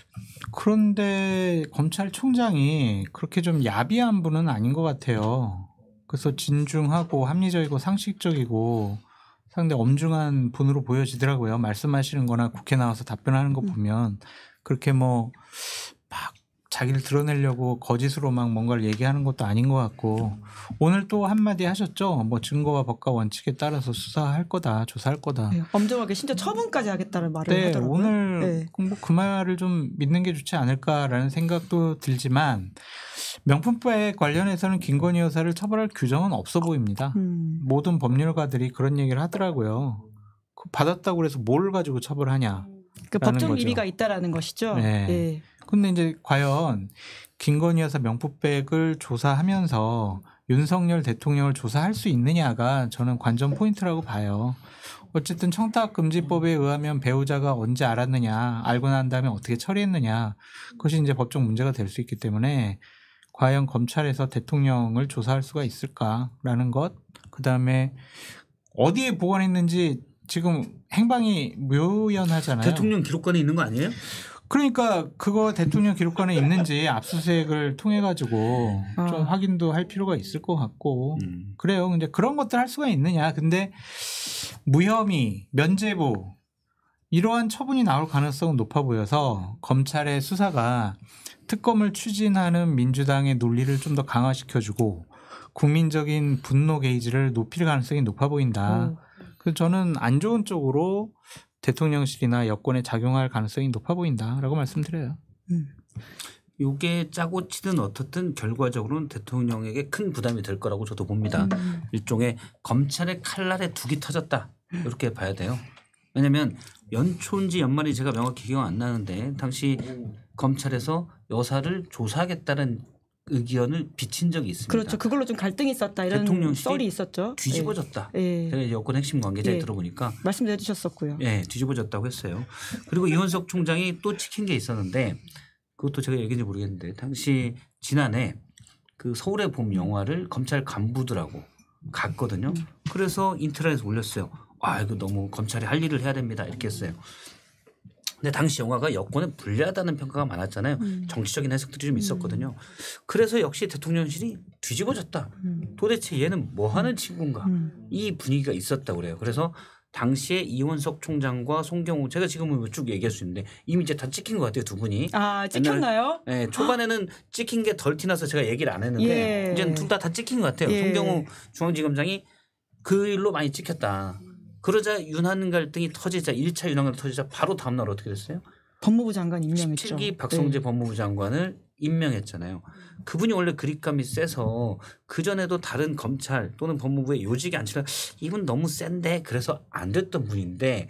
그런데 검찰총장이 그렇게 좀 야비한 분은 아닌 것 같아요. 그래서 진중하고 합리적이고 상식적이고 상당히 엄중한 분으로 보여지더라고요. 말씀하시는 거나 국회 나와서 답변하는 거 보면 그렇게 뭐 막 자기를 드러내려고 거짓으로 막 뭔가를 얘기하는 것도 아닌 것 같고 오늘 또 한마디 하셨죠. 뭐 증거와 법과 원칙에 따라서 수사할 거다. 조사할 거다. 네, 엄정하게 심지어 처분까지 하겠다는 말을 네, 하더라고요. 오늘 네. 뭐 그 말을 좀 믿는 게 좋지 않을까라는 생각도 들지만 명품백 관련해서는 김건희 여사를 처벌할 규정은 없어 보입니다. 모든 법률가들이 그런 얘기를 하더라고요. 받았다고 해서 뭘 가지고 처벌하냐. 그 법적 거죠. 미비가 있다라는 것이죠. 네. 네. 근데 이제 과연 김건희 여사 명품백을 조사하면서 윤석열 대통령을 조사할 수 있느냐가 저는 관전 포인트라고 봐요. 어쨌든 청탁금지법에 의하면 배우자가 언제 알았느냐, 알고 난 다음에 어떻게 처리했느냐, 그것이 이제 법적 문제가 될 수 있기 때문에 과연 검찰에서 대통령을 조사할 수가 있을까라는 것, 그 다음에 어디에 보관했는지 지금 행방이 묘연하잖아요. 대통령 기록관에 있는 거 아니에요? 그러니까 그거 대통령 기록관에 있는지 압수수색을 통해 가지고 좀 확인도 할 필요가 있을 것 같고 그래요. 이제 그런 것들 할 수가 있느냐. 근데 무혐의, 면죄부 이러한 처분이 나올 가능성은 높아 보여서 검찰의 수사가 특검을 추진하는 민주당의 논리를 좀 더 강화시켜주고 국민적인 분노 게이지를 높일 가능성이 높아 보인다. 그래서 저는 안 좋은 쪽으로 대통령실이나 여권에 작용할 가능성이 높아 보인다라고 말씀드려요. 이게 짜고 치든 어떻든 결과적으로는 대통령에게 큰 부담이 될 거라고 저도 봅니다. 일종의 검찰의 칼날에 둑이 터졌다 이렇게 봐야 돼요. 왜냐하면 연초인지 연말인지 제가 명확히 기억 안 나는데 당시 검찰에서 여사를 조사하겠다는 의견을 비친 적이 있습니다. 그렇죠. 그걸로 좀 갈등이 있었다 이런 대통령실이 썰이 있었죠. 뒤집어졌다. 예. 제가 여권 핵심 관계자에 예. 들어보니까 말씀도 해주셨었고요. 예, 뒤집어졌다고 했어요. 그리고 이원석 총장이 또 찍힌 게 있었는데 그것도 제가 얘기인지 모르겠는데 당시 지난해 그 서울의 봄 영화를 검찰 간부들하고 갔거든요. 그래서 인터넷에 올렸어요. 아, 이거 너무 검찰이 할 일을 해야 됩니다. 이렇게 했어요. 근데 당시 영화가 여권에 불리하다는 평가가 많았잖아요. 정치적인 해석들이 좀 있었거든요. 그래서 역시 대통령실이 뒤집어졌다. 도대체 얘는 뭐 하는 친구인가. 이 분위기가 있었다고 그래요. 그래서 당시에 이원석 총장과 송경호 제가 지금은 쭉 얘기할 수 있는데 이미 이제 다 찍힌 것 같아요. 두 분이. 아, 찍혔나요? 네, 초반에는 찍힌 게 덜 티나서 제가 얘기를 안 했는데 예. 이제는 둘 다 찍힌 것 같아요. 예. 송경호 중앙지검장이 그 일로 많이 찍혔다. 그러자 윤한 갈등이 터지자 1차 윤한 갈등 터지자 바로 다음 날 어떻게 됐어요? 법무부 장관 임명했죠. 17기 박성재 네. 법무부 장관을 임명했잖아요. 그분이 원래 그립감이 세서 그전에도 다른 검찰 또는 법무부의 요직이 앉히려 이분 너무 센데 그래서 안 됐던 분인데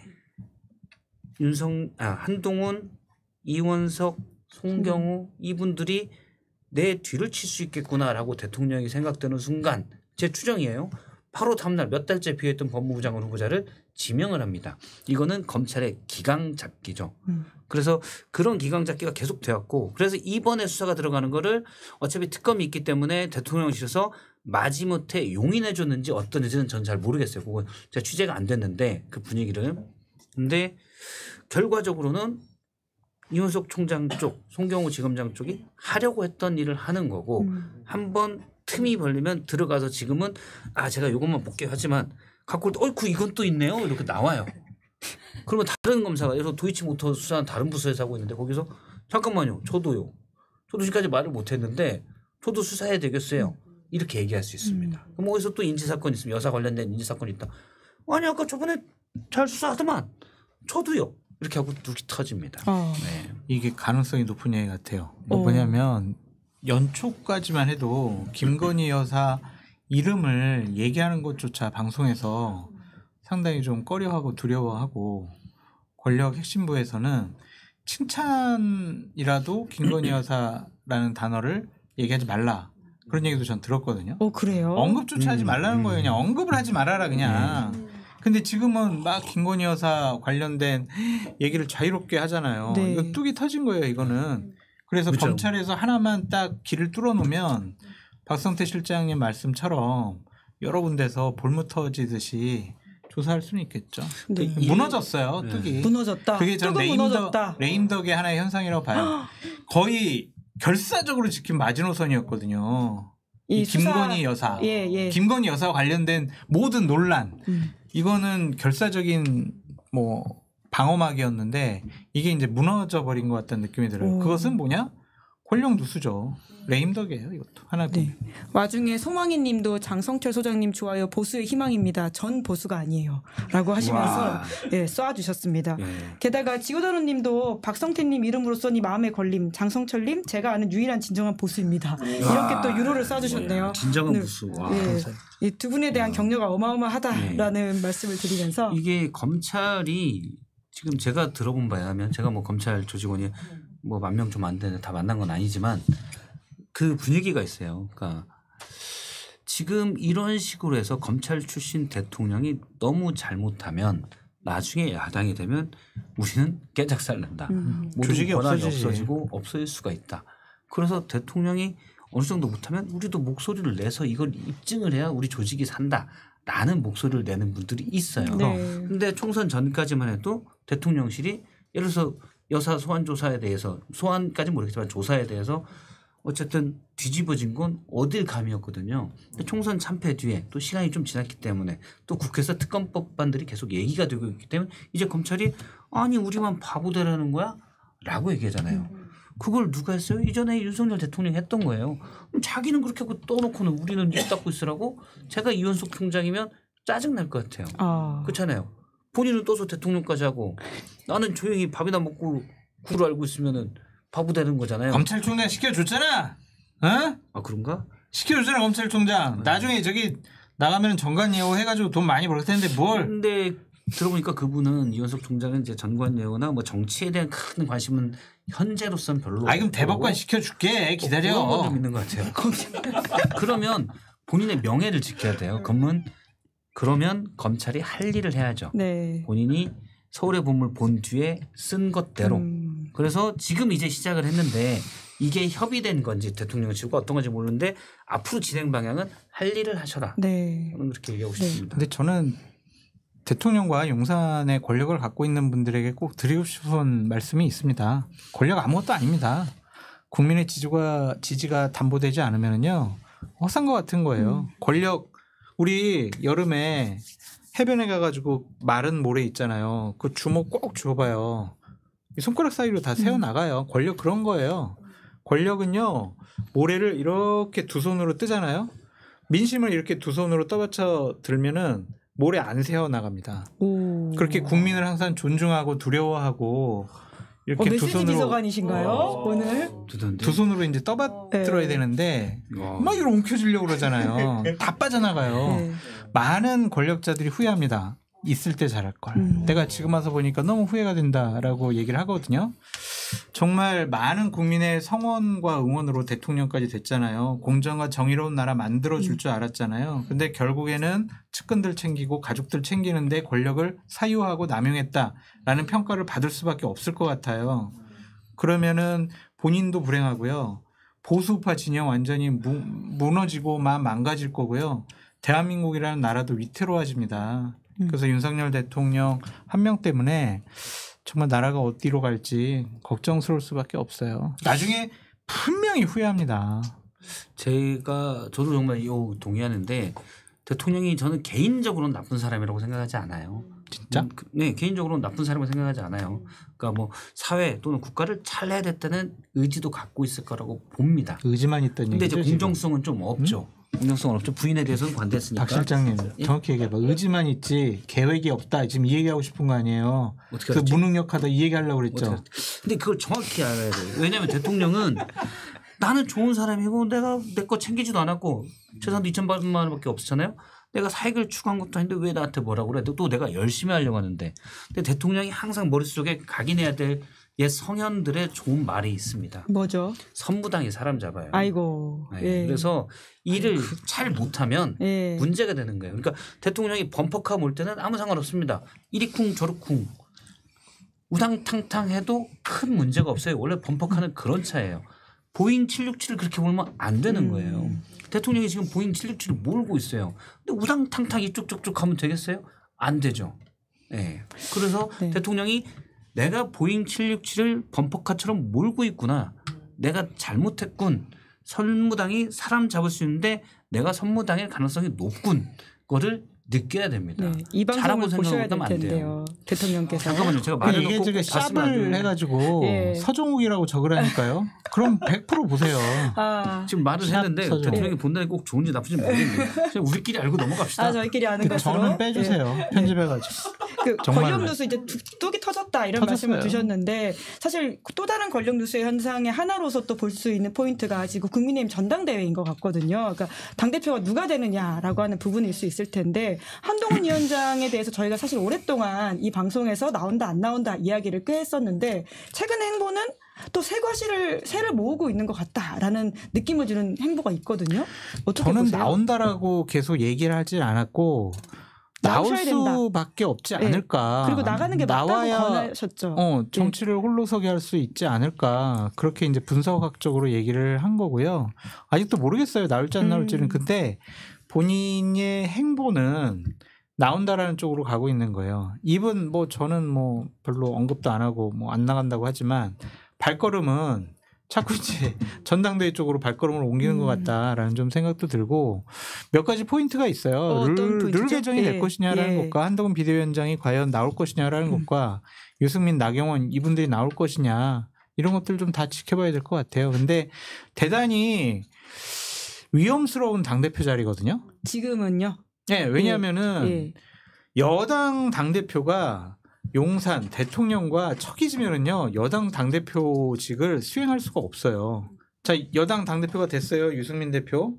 한동훈, 이원석, 송경호 이분들이 내 뒤를 칠 수 있겠구나라고 대통령이 생각되는 순간 제 추정이에요. 바로 다음날 몇 달째 비어있던 법무부 장관 후보자를 지명을 합니다. 이거는 검찰의 기강 잡기죠. 그래서 그런 기강 잡기가 계속 되었고 그래서 이번에 수사가 들어가는 거를 어차피 특검이 있기 때문에 대통령실에서 마지못해 용인해 줬는지 어떤지는 전 잘 모르겠어요. 그건 제가 취재가 안 됐는데 그 분위기를. 근데 결과적으로는 이원석 총장 쪽, 송경호 지검장 쪽이 하려고 했던 일을 하는 거고 한번 틈이 벌리면 들어가서 지금은 아 제가 이것만 볼게요 하지만 갖고 올 때 어이쿠 이건 또 있네요 이렇게 나와요. 그러면 다른 검사가 예를 들어 도이치모터 수사한 다른 부서에서 하고 있는데 거기서 잠깐만요 저도요. 저도 지금까지 말을 못했는데 저도 수사해야 되겠어요. 이렇게 얘기할 수 있습니다. 그럼 어디서 또 인지 사건 있으면 여사 관련된 인지 사건이 있다. 아니 아까 저번에 잘 수사하더만 저도요. 이렇게 하고 뚝이 터집니다. 네. 이게 가능성이 높은 얘기 같아요. 뭐냐면 연초까지만 해도 김건희 여사 이름을 얘기하는 것조차 방송에서 상당히 좀 꺼려하고 두려워하고 권력 핵심부에서는 칭찬이라도 김건희 여사라는 단어를 얘기하지 말라. 그런 얘기도 전 들었거든요. 그래요? 언급조차 하지 말라는 거예요. 그냥 언급을 하지 말아라 그냥. 근데 지금은 막 김건희 여사 관련된 얘기를 자유롭게 하잖아요. 네. 이거 뚝이 터진 거예요. 이거는. 그래서 그렇죠. 검찰에서 하나만 딱 길을 뚫어놓으면 박성태 실장님 말씀처럼 여러 군데서 볼무 터지듯이 조사할 수는 있겠죠. 네. 무너졌어요. 네. 뚝이. 무너졌다. 그게 전 무너졌다. 레임덕의 하나의 현상이라고 봐요. 거의 결사적으로 지킨 마지노선이었거든요. 이 김건희 여사. 예. 김건희 여사와 관련된 모든 논란. 이거는 결사적인 뭐 방어막이었는데 이게 이제 무너져 버린 것 같다는 느낌이 들어요. 그것은 뭐냐? 권력 누수죠. 레임덕이에요. 이것도 하나 보면. 네. 와중에 소망희 님도 장성철 소장님 좋아요. 보수의 희망입니다. 전 보수가 아니에요. 라고 하시면서 쏴주셨습니다. 게다가 지오다로 님도 박성태 님 이름으로 써니 마음에 걸림. 장성철 님 제가 아는 유일한 진정한 보수입니다. 이렇게 또 유로를 쏴주셨네요. 진정한 보수. 이 두 분에 대한 격려가 어마어마하다라는 말씀을 드리면서 이게 검찰이 지금 제가 들어본 바에 하면 제가 뭐 검찰 조직원이 뭐 10,000명 좀 안 되는데 다 만난 건 아니지만 그 분위기가 있어요. 그러니까 지금 이런 식으로 해서 검찰 출신 대통령이 너무 잘못하면 나중에 야당이 되면 우리는 깨작살 난다. 조직이 권한이 없어지지. 없어지고 없어질 수가 있다. 그래서 대통령이 어느 정도 못하면 우리도 목소리를 내서 이걸 입증을 해야 우리 조직이 산다라는 목소리를 내는 분들이 있어요. 그런데 총선 전까지만 해도 대통령실이 예를 들어서 여사 소환 조사에 대해서 소환까지는 모르겠지만 조사에 대해서 어쨌든 뒤집어진 건 어딜 감이었거든요. 총선 참패 뒤에 또 시간이 좀 지났기 때문에 또 국회에서 특검법안들이 계속 얘기가 되고 있기 때문에 이제 검찰이 아니 우리만 바보되라는 거야? 라고 얘기하잖아요. 그걸 누가 했어요? 이전에 윤석열 대통령이 했던 거예요. 그럼 자기는 그렇게 하고 떠놓고는 우리는 입 닫고 있으라고? 제가 이원석 총장이면 짜증날 것 같아요. 그렇잖아요. 본인은 떠서 대통령까지 하고 나는 조용히 밥이나 먹고 구를 알고 있으면은 바보 되는 거잖아요. 검찰총장 시켜줬잖아. 어? 아 그런가? 시켜줬잖아 검찰총장. 나중에 저기 나가면 정관예우 해가지고 돈 많이 벌을 텐데 뭘. 근데 들어보니까 그분은 이원석 총장은 이제 전관예우나 뭐 정치에 대한 큰 관심은 현재로서는 별로. 그럼 대법관 시켜줄게. 기다려. 그런 건 좀 있는 것 같아요. 그러면 본인의 명예를 지켜야 돼요. 그러면 검찰이 할 일을 해야죠. 본인이 서울의 봄을 본 뒤에 쓴 것대로. 그래서 지금 이제 시작을 했는데 이게 협의된 건지 대통령 측과 어떤 건지 모르는데 앞으로 진행 방향은 할 일을 하셔라. 저는 그렇게 얘기하고 싶습니다. 근데 저는 대통령과 용산의 권력을 갖고 있는 분들에게 꼭 드리고 싶은 말씀이 있습니다. 권력 아무것도 아닙니다. 국민의 지지가 담보되지 않으면요 헛산 것 같은 거예요. 권력 우리 여름에 해변에 가가지고 마른 모래 있잖아요. 그 주먹 꼭 쥐어봐요. 손가락 사이로 다 새어 나가요. 권력 그런 거예요. 권력은요 모래를 이렇게 두 손으로 뜨잖아요. 민심을 이렇게 두 손으로 떠받쳐 들면은 모래 안 새어 나갑니다. 그렇게 국민을 항상 존중하고 두려워하고 이렇게 두 메시지 손으로 비서관이신가요 오늘? 두 손으로 이제 떠받들어야 되는데 막 이렇게 움켜쥐려고 그러잖아요. 다 빠져나가요. 많은 권력자들이 후회합니다. 있을 때 잘할 걸. 내가 지금 와서 보니까 너무 후회가 된다라고 얘기를 하거든요. 정말 많은 국민의 성원과 응원으로 대통령까지 됐잖아요. 공정과 정의로운 나라 만들어줄 줄 알았잖아요. 근데 결국에는 측근들 챙기고 가족들 챙기는데 권력을 사유하고 남용했다라는 평가를 받을 수밖에 없을 것 같아요. 그러면은 본인도 불행하고요. 보수파 진영 완전히 무너지고 망가질 거고요. 대한민국이라는 나라도 위태로워집니다. 그래서 윤석열 대통령 한 명 때문에 정말 나라가 어디로 갈지 걱정스러울 수밖에 없어요. 나중에 분명히 후회합니다. 저도 정말 동의하는데 대통령이 저는 개인적으로는 나쁜 사람이라고 생각하지 않아요. 진짜? 네, 개인적으로는 나쁜 사람이라고 생각하지 않아요. 그러니까 뭐 사회 또는 국가를 잘 해야 됐다는 의지도 갖고 있을 거라고 봅니다. 의지만 있던 근데 얘기죠. 이제 공정성은 좀 없죠. 공정성은 없죠. 부인에 대해서는 관대했으니까. 박 실장님 예? 정확히 얘기해봐. 의지만 있지 계획이 없다. 지금 이 얘기하고 싶은 거 아니에요. 어떻게 그 알았지? 무능력하다 이 얘기하려고 그랬죠. 근데 그걸 정확히 알아야 돼요. 왜냐하면 대통령은 나는 좋은 사람이고 내가 내 거 챙기지도 않았고 재산도 2,000만 원밖에 없었잖아요. 내가 사익을 추구한 것도 아닌데 왜 나한테 뭐라고 그래. 또 내가 열심히 하려고 하는데. 근데 대통령이 항상 머릿속에 각인해야 될 옛 성현들의 좋은 말이 있습니다. 뭐죠? 선무당이 사람 잡아요. 아이고. 네. 예. 그래서 일을 잘 못하면 예. 문제가 되는 거예요. 그러니까 대통령이 범퍼카 몰 때는 아무 상관없습니다. 이리쿵 저리쿵 우당탕탕 해도 큰 문제가 없어요. 원래 범퍼카는 그런 차예요. 보잉 767을 그렇게 몰면 안 되는 거예요. 대통령이 지금 보잉 767을 몰고 있어요. 근데 우당탕탕 이쪽 저쪽 하면 되겠어요? 안 되죠. 네. 그래서 네. 대통령이 내가 보잉 767을 범퍼카처럼 몰고 있구나. 내가 잘못했군. 선무당이 사람 잡을 수 있는데 내가 선무당일 가능성이 높군. 그거를 느껴야 됩니다. 네. 이 방송을 보셔야 될 생각하면 안 돼요. 텐데요. 대통령께서. 잠깐만요. 제가 말해놓고 이게 저게 샵을 해가지고 예. 서종욱이라고 적으라니까요. 그럼 100% 보세요. 아, 지금 말을 샵 했는데 서종. 대통령이 본다니 꼭 좋은지 나쁜지 모르겠네요. 그냥 우리끼리 알고 넘어갑시다. 저희끼리 아는 것으로. 저는 빼주세요. 편집해가지고. 그 정말 권력 뉴스 이제 뚝이 터졌다 이런 터졌어요. 말씀을 주셨는데 사실 또 다른 권력 뉴스의 현상의 하나로서 또 볼 수 있는 포인트가 지금 국민의힘 전당대회인 것 같거든요. 그러니까 당대표가 누가 되느냐라고 하는 부분일 수 있을 텐데 한동훈 위원장에 대해서 저희가 사실 오랫동안 이 방송에서 나온다 안 나온다 이야기를 꽤 했었는데 최근의 행보는 또 새를 모으고 있는 것 같다라는 느낌을 주는 행보가 있거든요. 어떻게 저는 보세요? 나온다라고 계속 얘기를 하지 않았고 나올 나오셔야 된다. 수밖에 없지 네. 않을까. 그리고 나가는 게 맞다고 나와야 권하셨죠. 정치를 홀로서기 할 수 있지 않을까. 그렇게 이제 분석학적으로 얘기를 한 거고요. 아직도 모르겠어요. 나올지 안 나올지는. 근데 본인의 행보는 나온다라는 쪽으로 가고 있는 거예요. 이분 뭐 저는 뭐 별로 언급도 안 하고 뭐 안 나간다고 하지만 발걸음은 자꾸 이제 전당대회 쪽으로 발걸음을 옮기는 것 같다라는 좀 생각도 들고 몇 가지 포인트가 있어요. 어떤 룰 포인트죠? 개정이 될 것이냐라는 예. 것과 한동훈 비대위원장이 과연 나올 것이냐라는 것과 유승민, 나경원 이분들이 나올 것이냐 이런 것들 좀 다 지켜봐야 될 것 같아요. 근데 대단히 위험스러운 당대표 자리거든요. 지금은요. 네, 왜냐하면은 예. 여당 당대표가 용산 대통령과 척이지면은요 여당 당대표직을 수행할 수가 없어요. 자, 여당 당대표가 됐어요. 유승민 대표.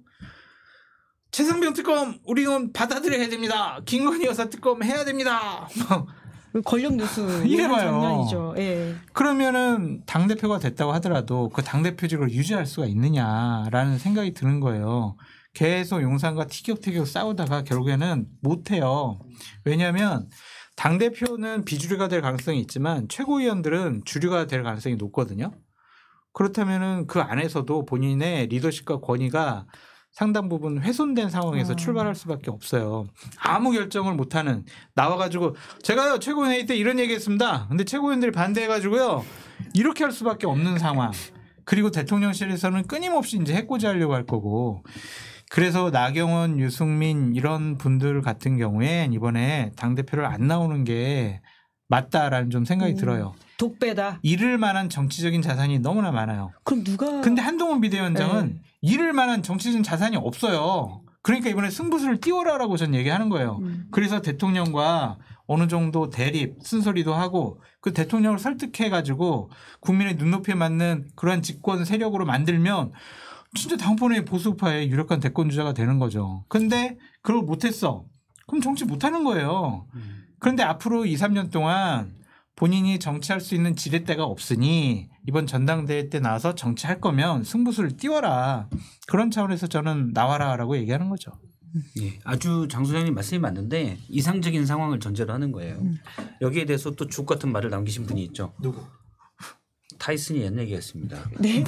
최상병 특검 우리는 받아들여야 됩니다. 김건희 여사 특검 해야 됩니다. 권력 뉴스 이래봐요. 장면이죠. 예. 그러면은 당대표가 됐다고 하더라도 그 당대표직을 유지할 수가 있느냐라는 생각이 드는 거예요. 계속 용산과 티격태격 싸우다가 결국에는 못해요. 왜냐하면 당대표는 비주류가 될 가능성이 있지만 최고위원들은 주류가 될 가능성이 높거든요. 그렇다면은 그 안에서도 본인의 리더십과 권위가 상당 부분 훼손된 상황에서 출발할 수밖에 없어요. 아무 결정을 못하는 나와가지고 제가요 최고위원회의 때 이런 얘기했습니다. 근데 최고위원들이 반대해가지고요 이렇게 할 수밖에 없는 상황. 그리고 대통령실에서는 끊임없이 이제 해코지하려고 할 거고. 그래서 나경원, 유승민 이런 분들 같은 경우엔 이번에 당대표를 안 나오는 게 맞다라는 좀 생각이 들어요. 독배다. 잃을 만한 정치적인 자산이 너무나 많아요. 그럼 누가? 근데 한동훈 비대위원장은 잃을 만한 정치적인 자산이 없어요. 그러니까 이번에 승부수를 띄워라라고 전 얘기하는 거예요. 그래서 대통령과 어느 정도 대립, 쓴소리도 하고 그 대통령을 설득해가지고 국민의 눈높이에 맞는 그러한 집권 세력으로 만들면 진짜 다음번에 보수파의 유력한 대권 주자가 되는 거죠. 근데 그걸 못했어. 그럼 정치 못하는 거예요. 그런데 앞으로 2, 3년 동안 본인이 정치할 수 있는 지렛대가 없으니 이번 전당대회 때 나와서 정치할 거면 승부수를 띄워라. 그런 차원에서 저는 나와라라고 얘기하는 거죠. 예, 아주 장 소장님 말씀이 맞는데 이상적인 상황을 전제로 하는 거예요. 여기에 대해서 또 주옥 같은 말을 남기신 분이 있죠. 누구? 타이슨이 옛날 얘기했습니다. 네.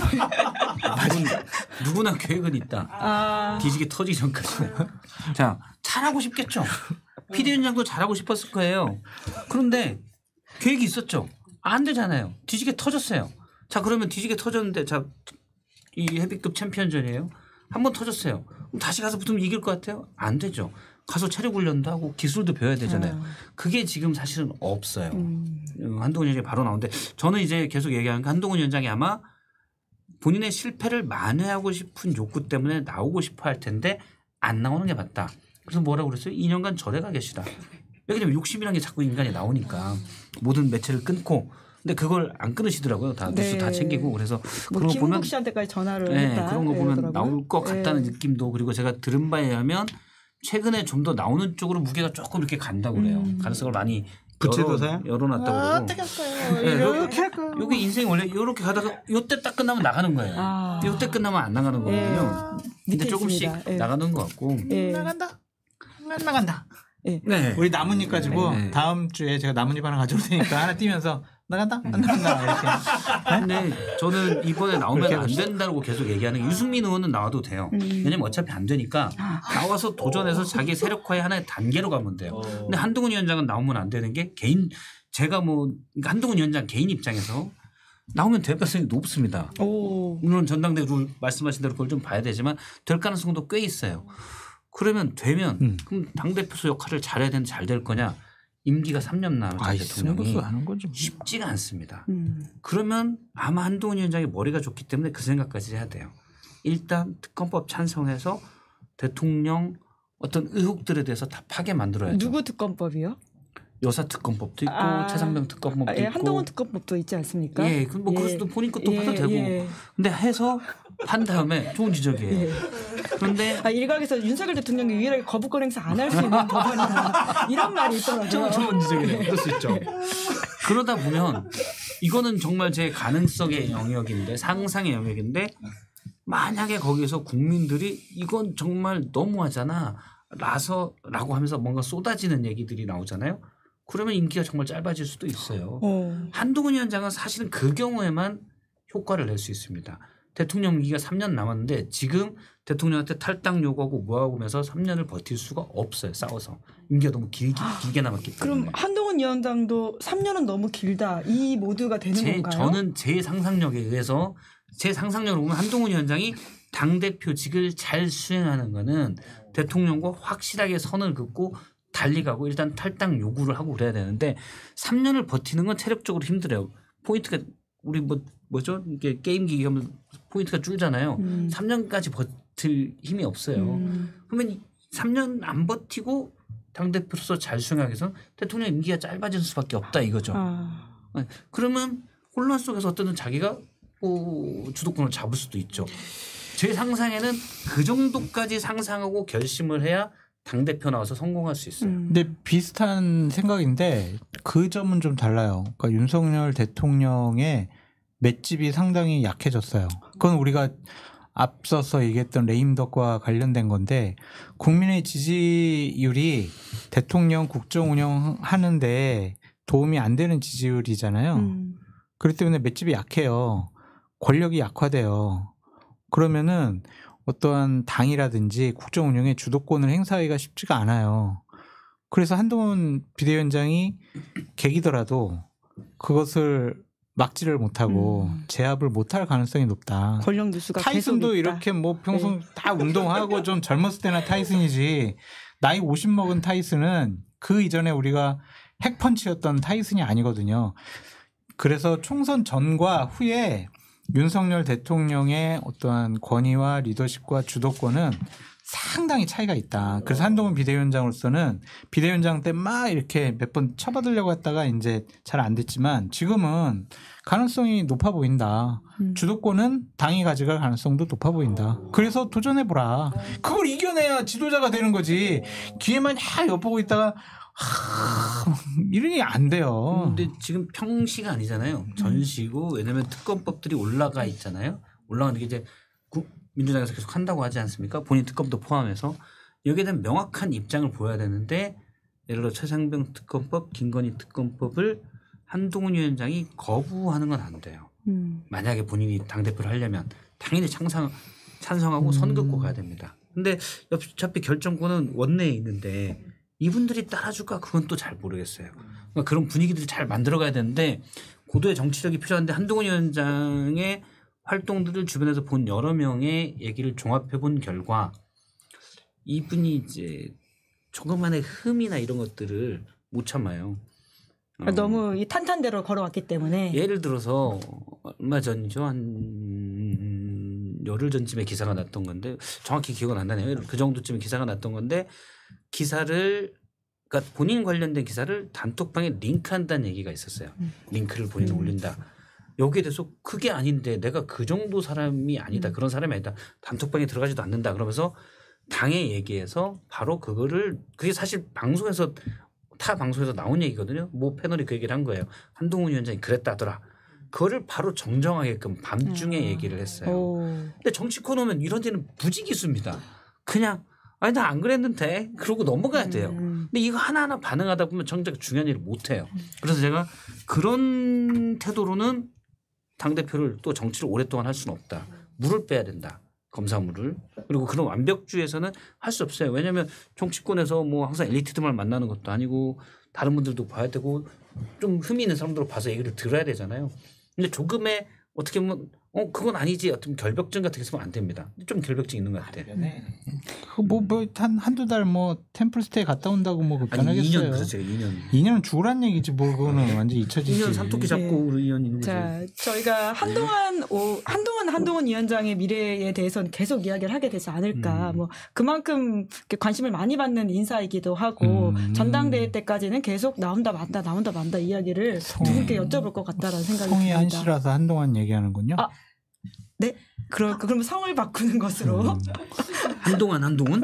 누구나 계획은 있다. 뒤지게 터지기 전까지는. 자, 잘하고 싶겠죠. 비대위원장도 잘하고 싶었을 거예요. 그런데 계획이 있었죠. 안 되잖아요. 뒤지게 터졌어요. 자, 그러면 뒤지게 터졌는데 자, 이 헤비급 챔피언전이에요. 한번 터졌어요. 그럼 다시 가서 붙으면 이길 것 같아요? 안 되죠. 가서 체력 훈련도 하고 기술도 배워야 되잖아요. 그게 지금 사실은 없어요. 한동훈 위원장이 바로 나오는데 저는 이제 계속 얘기하는 게 한동훈 위원장이 아마 본인의 실패를 만회하고 싶은 욕구 때문에 나오고 싶어 할 텐데 안 나오는 게 맞다. 그래서 뭐라고 그랬어요? 2년간 절에 가 계시라. 왜냐면 욕심이라는 게 자꾸 인간이 나오니까 모든 매체를 끊고 근데 그걸 안 끊으시더라고요. 다 뉴스 다 챙기고 그래서 뭐 그런 거 보면 김국 씨한테까지 전화를 네, 했다. 그런 거 보면 이러더라고요. 나올 것 같다는 느낌도 그리고 제가 들은 바에 의하면 최근에 좀 더 나오는 쪽으로 무게가 조금 이렇게 간다고 그래요. 가능성을 많이 부채도사요? 열어놨다고 그러고. 네, 이렇게 할 거예요. 여기 인생이 원래 이렇게 가다가 요때 딱 끝나면 나가는 거예요. 요때 끝나면 안 나가는 거거든요. 근데 조금씩 나가는 것 같고. 나간다. 안 나간다. 네. 우리 나뭇잎 가지고 다음 주에 제가 나뭇잎 하나 가져올 테니까 하나 띄면서 나간다 안 나간다 이렇게. 근데 저는 이번에 나오면 안 된다고 계속 얘기하는 게 유승민 의원은 나와도 돼요. 왜냐면 어차피 안 되니까 나와서 도전해서 자기 세력화의 하나의 단계로 가면 돼요. 근데 한동훈 위원장은 나오면 안 되는 게 개인 제가 뭐 그러니까 한동훈 위원장 개인 입장에서 나오면 될 가능성이 높습니다. 물론 전당대 룰 말씀하신 대로 그걸 좀 봐야 되지만 될 가능성도 꽤 있어요. 그러면 되면 그럼 당대표소 역할을 잘해야 되는데 잘 될 거냐. 임기가 3년 남은 대통령이 쉽지가 않습니다. 그러면 아마 한동훈 위원장이 머리가 좋기 때문에 그 생각까지 해야 돼요. 일단 특검법 찬성해서 대통령 어떤 의혹들에 대해서 답하게 만들어야죠. 누구 특검법이요? 여사특검법도 있고 최상병 특검법도 있고 한동훈 특검법도 있지 않습니까? 예, 뭐 그럴 수도 본인 것도 봐도 되고. 근데 해서 한 다음에 좋은 지적이에요. 그런데 일각에서 윤석열 대통령이 유일하게 거부권 행사 안 할 수 있는 법안이다 이런 말이 있더라고요. 좋은 지적이네요. 그럴 수 있죠. 그러다 보면 이거는 정말 제 가능성의 영역인데 상상의 영역인데 만약에 거기서 국민들이 이건 정말 너무하잖아 라고 하면서 뭔가 쏟아지는 얘기들이 나오잖아요. 그러면 임기가 정말 짧아질 수도 있어요. 한동훈 위원장은 사실은 그 경우에만 효과를 낼 수 있습니다. 대통령 임기가 3년 남았는데 지금 대통령한테 탈당 요구하고 뭐하고 하면서 3년을 버틸 수가 없어요. 싸워서. 임기가 너무 길게 남았기 때문에. 그럼 한동훈 위원장도 3년은 너무 길다. 이 모두가 되는 건가요? 저는 제 상상력에 의해서 제 상상력으로 보면 한동훈 위원장이 당대표직을 잘 수행하는 거는 대통령과 확실하게 선을 긋고 달리 가고 일단 탈당 요구를 하고 그래야 되는데 3년을 버티는 건 체력적으로 힘들어요. 포인트가 우리 뭐죠? 이게 게임 기기 하면 포인트가 줄잖아요. 3년까지 버틸 힘이 없어요. 그러면 3년 안 버티고 당대표로서 잘 수행하기 위해서는 대통령 임기가 짧아질 수밖에 없다 이거죠. 그러면 혼란 속에서 어떤 자기가 주도권을 잡을 수도 있죠. 제 상상에는 그 정도까지 상상하고 결심을 해야 당대표 나와서 성공할 수 있어요. 근데 비슷한 생각인데 그 점은 좀 달라요. 그러니까 윤석열 대통령의 맷집이 상당히 약해졌어요. 그건 우리가 앞서서 얘기했던 레임덕과 관련된 건데 국민의 지지율이 대통령 국정 운영하는데 도움이 안 되는 지지율이잖아요. 그렇기 때문에 맷집이 약해요. 권력이 약화돼요. 그러면은 어떠한 당이라든지 국정 운영의 주도권을 행사하기가 쉽지가 않아요. 그래서 한동훈 비대위원장이 계기더라도 그것을 막지를 못하고 제압을 못할 가능성이 높다. 권력 뉴스가 타이슨도 이렇게 뭐 평소 다 운동하고 좀 젊었을 때나 타이슨이지 나이 50 먹은 타이슨은 그 이전에 우리가 핵펀치였던 타이슨이 아니거든요. 그래서 총선 전과 후에 윤석열 대통령의 어떠한 권위와 리더십과 주도권은 상당히 차이가 있다. 그래서 한동훈 비대위원장으로서는 비대위원장 때 막 이렇게 몇 번 쳐받으려고 했다가 이제 잘 안 됐지만 지금은 가능성이 높아 보인다. 주도권은 당이 가져갈 가능성도 높아 보인다. 그래서 도전해보라. 그걸 이겨내야 지도자가 되는 거지. 뒤에만 엿보고 있다가 이러니 안 돼요. 근데 지금 평시가 아니잖아요. 전시고 왜냐하면 특검법들이 올라가 있잖아요. 올라가는 게 이제 민주당에서 계속 한다고 하지 않습니까? 본인 특검도 포함해서 여기에 대한 명확한 입장을 보여야 되는데 예를 들어 최상병 특검법, 김건희 특검법을 한동훈 위원장이 거부하는 건 안 돼요. 만약에 본인이 당대표를 하려면 당연히 찬성하고 선 긋고 가야 됩니다. 근데 어차피 결정권은 원내에 있는데 이분들이 따라줄까 그건 또 잘 모르겠어요. 그러니까 그런 분위기들을 잘 만들어가야 되는데 고도의 정치력이 필요한데 한동훈 위원장의 활동들을 주변에서 본 여러 명의 얘기를 종합해 본 결과 이분이 이제 조금만의 흠이나 이런 것들을 못 참아요. 너무 이 탄탄대로 걸어왔기 때문에 예를 들어서 얼마 전이죠. 한 열흘 전쯤에 기사가 났던 건데 정확히 기억은 안 나네요. 그 정도쯤에 기사가 났던 건데 기사를 그러니까 본인 관련된 기사를 단톡방에 링크한다는 얘기가 있었어요. 링크를 본인이 올린다. 여기에 대해서 그게 아닌데 내가 그 정도 사람이 아니다. 그런 사람이 아니다. 단톡방에 들어가지도 않는다. 그러면서 당에 얘기해서 바로 그거를 그게 사실 방송에서 타 방송에서 나온 얘기거든요. 뭐 패널이 그 얘기를 한 거예요. 한동훈 위원장이 그랬다더라. 그거를 바로 정정하게끔 밤중에 얘기를 했어요. 근데 정치 코너면 이런 데는 부지기수입니다. 그냥 아니 나 안 그랬는데 그러고 넘어가야 돼요. 근데 이거 하나하나 반응하다 보면 정작 중요한 일을 못 해요. 그래서 제가 그런 태도로는 당대표를 또 정치를 오랫동안 할 수는 없다. 물을 빼야 된다. 검사물을. 그리고 그런 완벽주의에서는 할 수 없어요. 왜냐하면 정치권에서 뭐 항상 엘리트들만 만나는 것도 아니고 다른 분들도 봐야 되고 좀 흠이 있는 사람들로 봐서 얘기를 들어야 되잖아요. 근데 조금의 어떻게 보면 그건 아니지 어떤 결벽증 같은 게 있으면 안 됩니다. 좀 결벽증 있는 것 같아. 한 한두 달 뭐 템플스테이 갔다 온다고 뭐 아니 변하겠어요. 2년 그렇죠. 2년. 2년은 죽으란 얘기지 뭐 그거는 완전 잊혀지지. 2년 삼토끼 잡고 우리 2년 있는 거죠. 자, 저희가 한동훈 위원장의 미래에 대해서는 계속 이야기를 하게 되지 않을까. 뭐 그만큼 관심을 많이 받는 인사이기도 하고 전당대회 때까지는 계속 나온다 만다 이야기를 두 분께 여쭤볼 것 같다라는 생각이 성이 듭니다. 한시라서 한동안 얘기하는군요. 아, 네? 그럼 성을 바꾸는 것으로. 한동훈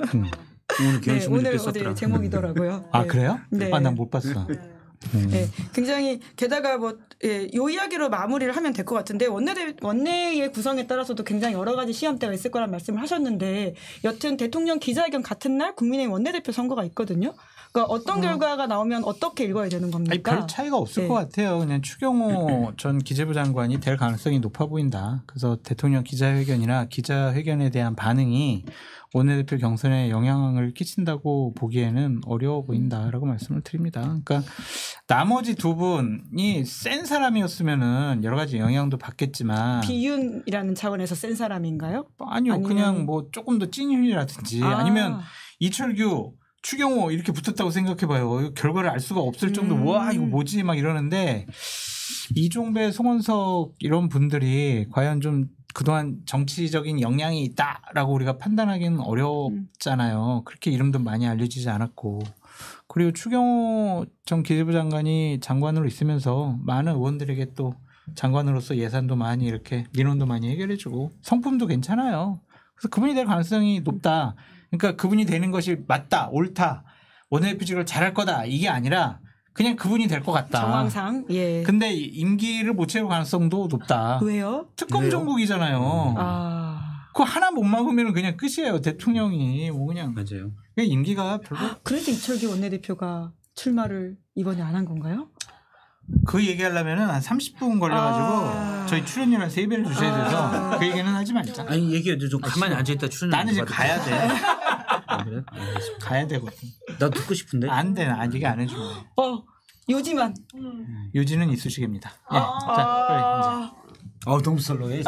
오늘 네, 오늘 썼더라. 어디 제목이더라고요. 아 네. 그래요? 네. 아 난 못 봤어. 네, 굉장히 게다가 요 이야기로 마무리를 하면 될 것 같은데 원내의 구성에 따라서도 굉장히 여러 가지 시험대가 있을 거란 말씀을 하셨는데 여튼 대통령 기자회견 같은 날 국민의힘 원내대표 선거가 있거든요. 그러니까 어떤 결과가 나오면 어떻게 읽어야 되는 겁니까? 아니, 별 차이가 없을 네. 것 같아요. 그냥 추경호 전 기재부 장관이 될 가능성이 높아 보인다. 그래서 대통령 기자회견이나 기자회견에 대한 반응이 원내대표 경선에 영향을 끼친다고 보기에는 어려워 보인다라고 말씀을 드립니다. 그러니까 나머지 두 분이 센 사람이었으면은 여러 가지 영향도 받겠지만 비윤이라는 차원에서 센 사람인가요? 아니요, 아니면- 그냥 뭐 조금 더 찐윤이라든지 아니면 이철규, 추경호 이렇게 붙었다고 생각해봐요. 결과를 알 수가 없을 정도 와 이거 뭐지 막 이러는데 이종배, 송원석 이런 분들이 과연 좀 그동안 정치적인 영향이 있다라고 우리가 판단하기는 어렵잖아요. 그렇게 이름도 많이 알려지지 않았고 그리고 추경호 전 기재부 장관이 장관으로 있으면서 많은 의원들에게 또 장관으로서 예산도 많이 이렇게 민원도 많이 해결해주고 성품도 괜찮아요. 그래서 그분이 될 가능성이 높다. 그러니까 그분이 되는 것이 맞다, 옳다, 원내대표직을 잘할 거다 이게 아니라 그냥 그분이 될 것 같다. 정황상 예. 근데 임기를 못 채울 가능성도 높다. 왜요? 특검 왜요? 정국이잖아요. 그거 하나 못 막으면 그냥 끝이에요. 대통령이 뭐 그냥 맞아요. 임기가 별로 그래서 이철규 원내대표가 출마를 이번에 안 한 건가요? 그 얘기하려면은 한 30분 걸려가지고 저희 출연료를 3배를 주셔야 돼서 그 얘기는 하지 말자. 아니 얘기해도 좀 가만히 앉아있다 출연. 나는 이제 가야 돼. 아, 그래? 알겠습니다. 가야 되거든. 나 듣고 싶은데. 안 돼. 나 얘기 안 해주면 돼. 요지만. 유지는 이쑤시개입니다. 예. 자, 그래 이제. 너무 썰렁해.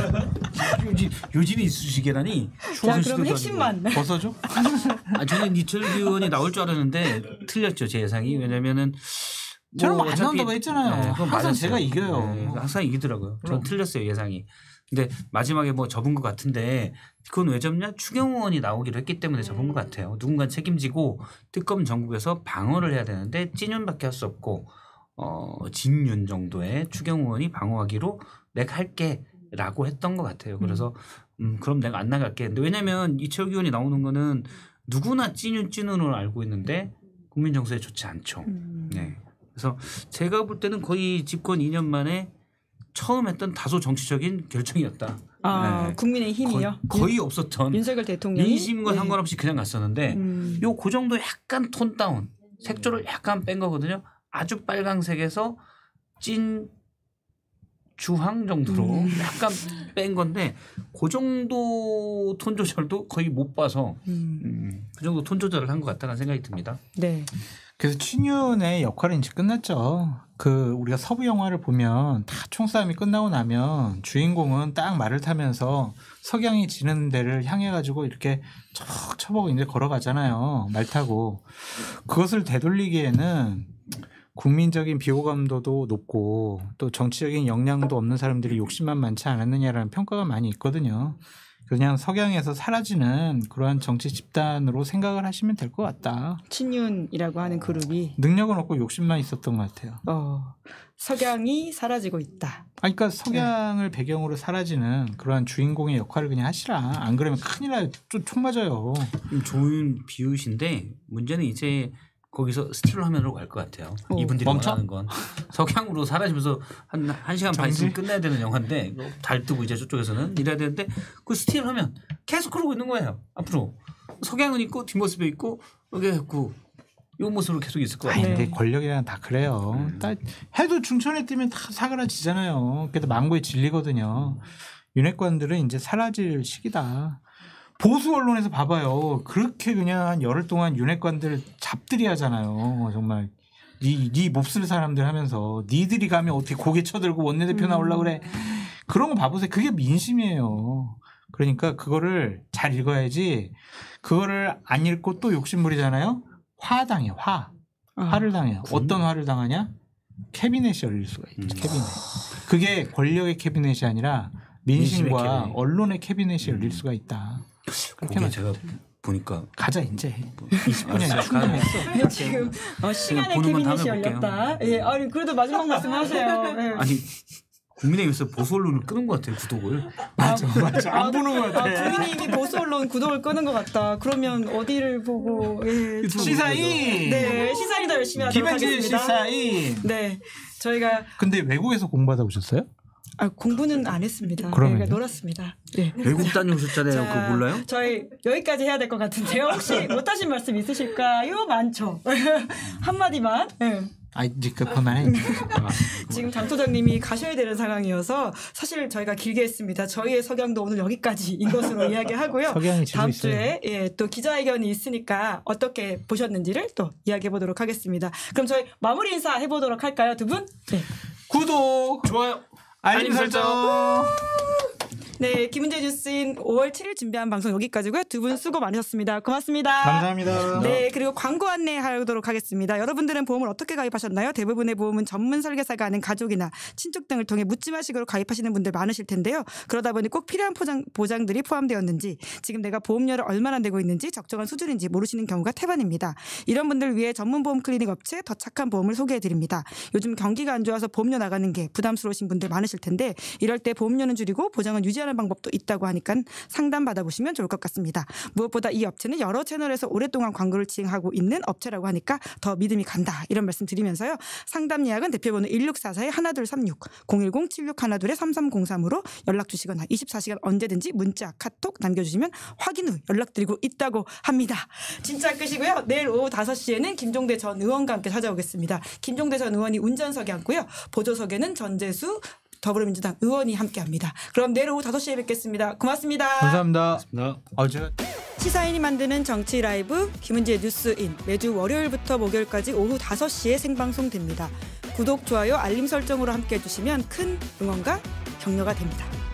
요진이 이쑤시개라니. 자, 그럼 핵심만. 벗어줘? 저는 이철규 의원이 나올 줄 알았는데 틀렸죠 제 예상이. 왜냐면은 저는 안 어차피- 나온다고 했잖아요. 네, 그건 항상 맞았어요. 제가 이겨요. 네, 항상 이기더라고요. 전 그럼. 틀렸어요 예상이. 근데 마지막에 뭐 접은 것 같은데 그건 왜 접냐? 추경호 의원이 나오기로 했기 때문에 접은 것 같아요. 누군가 책임지고 특검 전국에서 방어를 해야 되는데 찐윤밖에 할 수 없고 진윤 정도의 추경호 의원이 방어하기로 내가 할게라고 했던 것 같아요. 그래서 그럼 내가 안 나갈게. 근데 왜냐하면 이철규 의원이 나오는 거는 누구나 찐윤으로 알고 있는데 국민 정서에 좋지 않죠. 네. 그래서 제가 볼 때는 거의 집권 2년 만에 처음 했던 다소 정치적인 결정이었다. 네. 국민의힘이요? 거의 없었던 윤석열 대통령이 민심과 네. 상관없이 그냥 갔었는데 요 그 정도 약간 톤 다운 색조를 약간 뺀 거거든요. 아주 빨강색에서 찐 주황 정도로 약간 뺀 건데 그 정도 톤 조절도 거의 못 봐서 그 정도 톤 조절을 한 것 같다는 생각이 듭니다. 네. 그래서 친윤의 역할은 이제 끝났죠. 우리가 서부 영화를 보면 다 총싸움이 끝나고 나면 주인공은 딱 말을 타면서 석양이 지는 데를 향해 가지고 이렇게 처벅처벅 이제 걸어가잖아요. 말 타고. 그것을 되돌리기에는 국민적인 비호감도도 높고 또 정치적인 역량도 없는 사람들이 욕심만 많지 않았느냐라는 평가가 많이 있거든요. 그냥 석양에서 사라지는 그러한 정치 집단으로 생각을 하시면 될 것 같다. 친윤이라고 하는 그룹이 능력은 없고 욕심만 있었던 것 같아요. 석양이 사라지고 있다. 그러니까 석양을 배경으로 사라지는 그러한 주인공의 역할을 그냥 하시라. 안 그러면 큰일 나요. 총 맞아요. 좋은 비유신데 문제는 이제 거기서 스틸 화면으로 갈 것 같아요. 이분들이 멈춰? 원하는 건 석양으로 사라지면서 한 시간 반 있으면 끝내야 되는 영화인데 달 뜨고 이제 저쪽에서는 이래야 되는데 그 스틸 화면 계속 그러고 있는 거예요. 앞으로 석양은 있고 뒷모습에 있고 여기 있고 이 모습으로 계속 있을 것 같아요. 근데 권력이란 다 그래요. 딱 해도 중천에 뜨면 다 사그라지잖아요. 그래도 망고에 질리거든요. 윤핵관들은 이제 사라질 시기다. 보수 언론에서 봐봐요. 그렇게 그냥 한 열흘 동안 윤핵관들 잡들이 하잖아요. 정말 네 몹쓸 사람들 하면서 니들이 가면 어떻게 고개 쳐들고 원내대표 나오려고 그래. 그런 거 봐보세요. 그게 민심이에요. 그러니까 그거를 잘 읽어야지. 그거를 안 읽고 또 욕심부리잖아요. 화당해. 화를 당해요. 어떤 화를 당하냐? 캐비넷이 열릴 수가 있죠. 캐비넷. 그게 권력의 캐비넷이 아니라 민심과 캐비넷. 언론의 캐비넷이 열릴 수가 있다. 그게 제가 보니까 가자 이제. 20분이나 네, 지금 시간의 보는 건 다음에 캐비넷이 볼게요. 열렸다. 예, 아니 그래도 마지막 말씀하세요. 예. 아니 국민의힘에서 보수 언론을 끄는 것 같아요. 구독을. 맞아. 안 보는 것 같아. 국민의힘이 보수 언론 구독을 끄는 것 같다. 그러면 어디를 보고? 예, 시사인. 네, 시사인 더 열심히 하도록 김현진 하겠습니다. 시사인. 네, 저희가 근데 외국에서 공부하다 오셨어요? 공부는 안 했습니다. 그러면요? 네, 놀았습니다. 네. 외국 다녀오셨잖아요. 그거 몰라요? 저희 여기까지 해야 될 것 같은데요. 혹시 못하신 말씀 있으실까요? 많죠. 한마디만. 네. 이제 그만해. 지금 장 소장님이 가셔야 되는 상황이어서 사실 저희가 길게 했습니다. 저희의 석양도 오늘 여기까지인 것으로 이야기하고요. 석양이 지고 다음 있어요. 주에 또 기자회견이 있으니까 어떻게 보셨는지를 또 이야기해 보도록 하겠습니다. 그럼 저희 마무리 인사 해보도록 할까요, 두 분? 네. 구독, 좋아요. 알림 설정. 네, 김은재 뉴스인 5월 7일 준비한 방송 여기까지고요. 두 분 수고 많으셨습니다. 고맙습니다. 감사합니다. 네, 그리고 광고 안내하도록 하겠습니다. 여러분들은 보험을 어떻게 가입하셨나요? 대부분의 보험은 전문 설계사가 아닌 가족이나 친척 등을 통해 묻지마식으로 가입하시는 분들 많으실 텐데요. 그러다 보니 꼭 필요한 보장들이 포함되었는지, 지금 내가 보험료를 얼마나 내고 있는지 적정한 수준인지 모르시는 경우가 태반입니다. 이런 분들 위해 전문 보험 클리닉 업체 더 착한 보험을 소개해드립니다. 요즘 경기가 안 좋아서 보험료 나가는 게 부담스러우신 분들 많으실 텐데, 이럴 때 보험료는 줄이고 보장은 유지하는 방법도 있다고 하니까 상담 받아보시면 좋을 것 같습니다. 무엇보다 이 업체는 여러 채널에서 오랫동안 광고를 지행하고 있는 업체라고 하니까 더 믿음이 간다, 이런 말씀 드리면서요. 상담 예약은 대표번호 1644-1236 010-7612-3303으로 연락 주시거나 24시간 언제든지 문자, 카톡 남겨주시면 확인 후 연락드리고 있다고 합니다. 진짜 끝이고요. 내일 오후 5시에는 김종대 전 의원과 함께 찾아오겠습니다. 김종대 전 의원이 운전석에 앉고요. 보조석에는 전재수 더불어민주당 의원이 함께합니다. 그럼 내일 오후 5시에 뵙겠습니다. 고맙습니다. 감사합니다. 제가 시사인이 만드는 정치 라이브 김은지의 뉴스인 매주 월요일부터 목요일까지 오후 5시에 생방송됩니다. 구독, 좋아요, 알림 설정으로 함께해 주시면 큰 응원과 격려가 됩니다.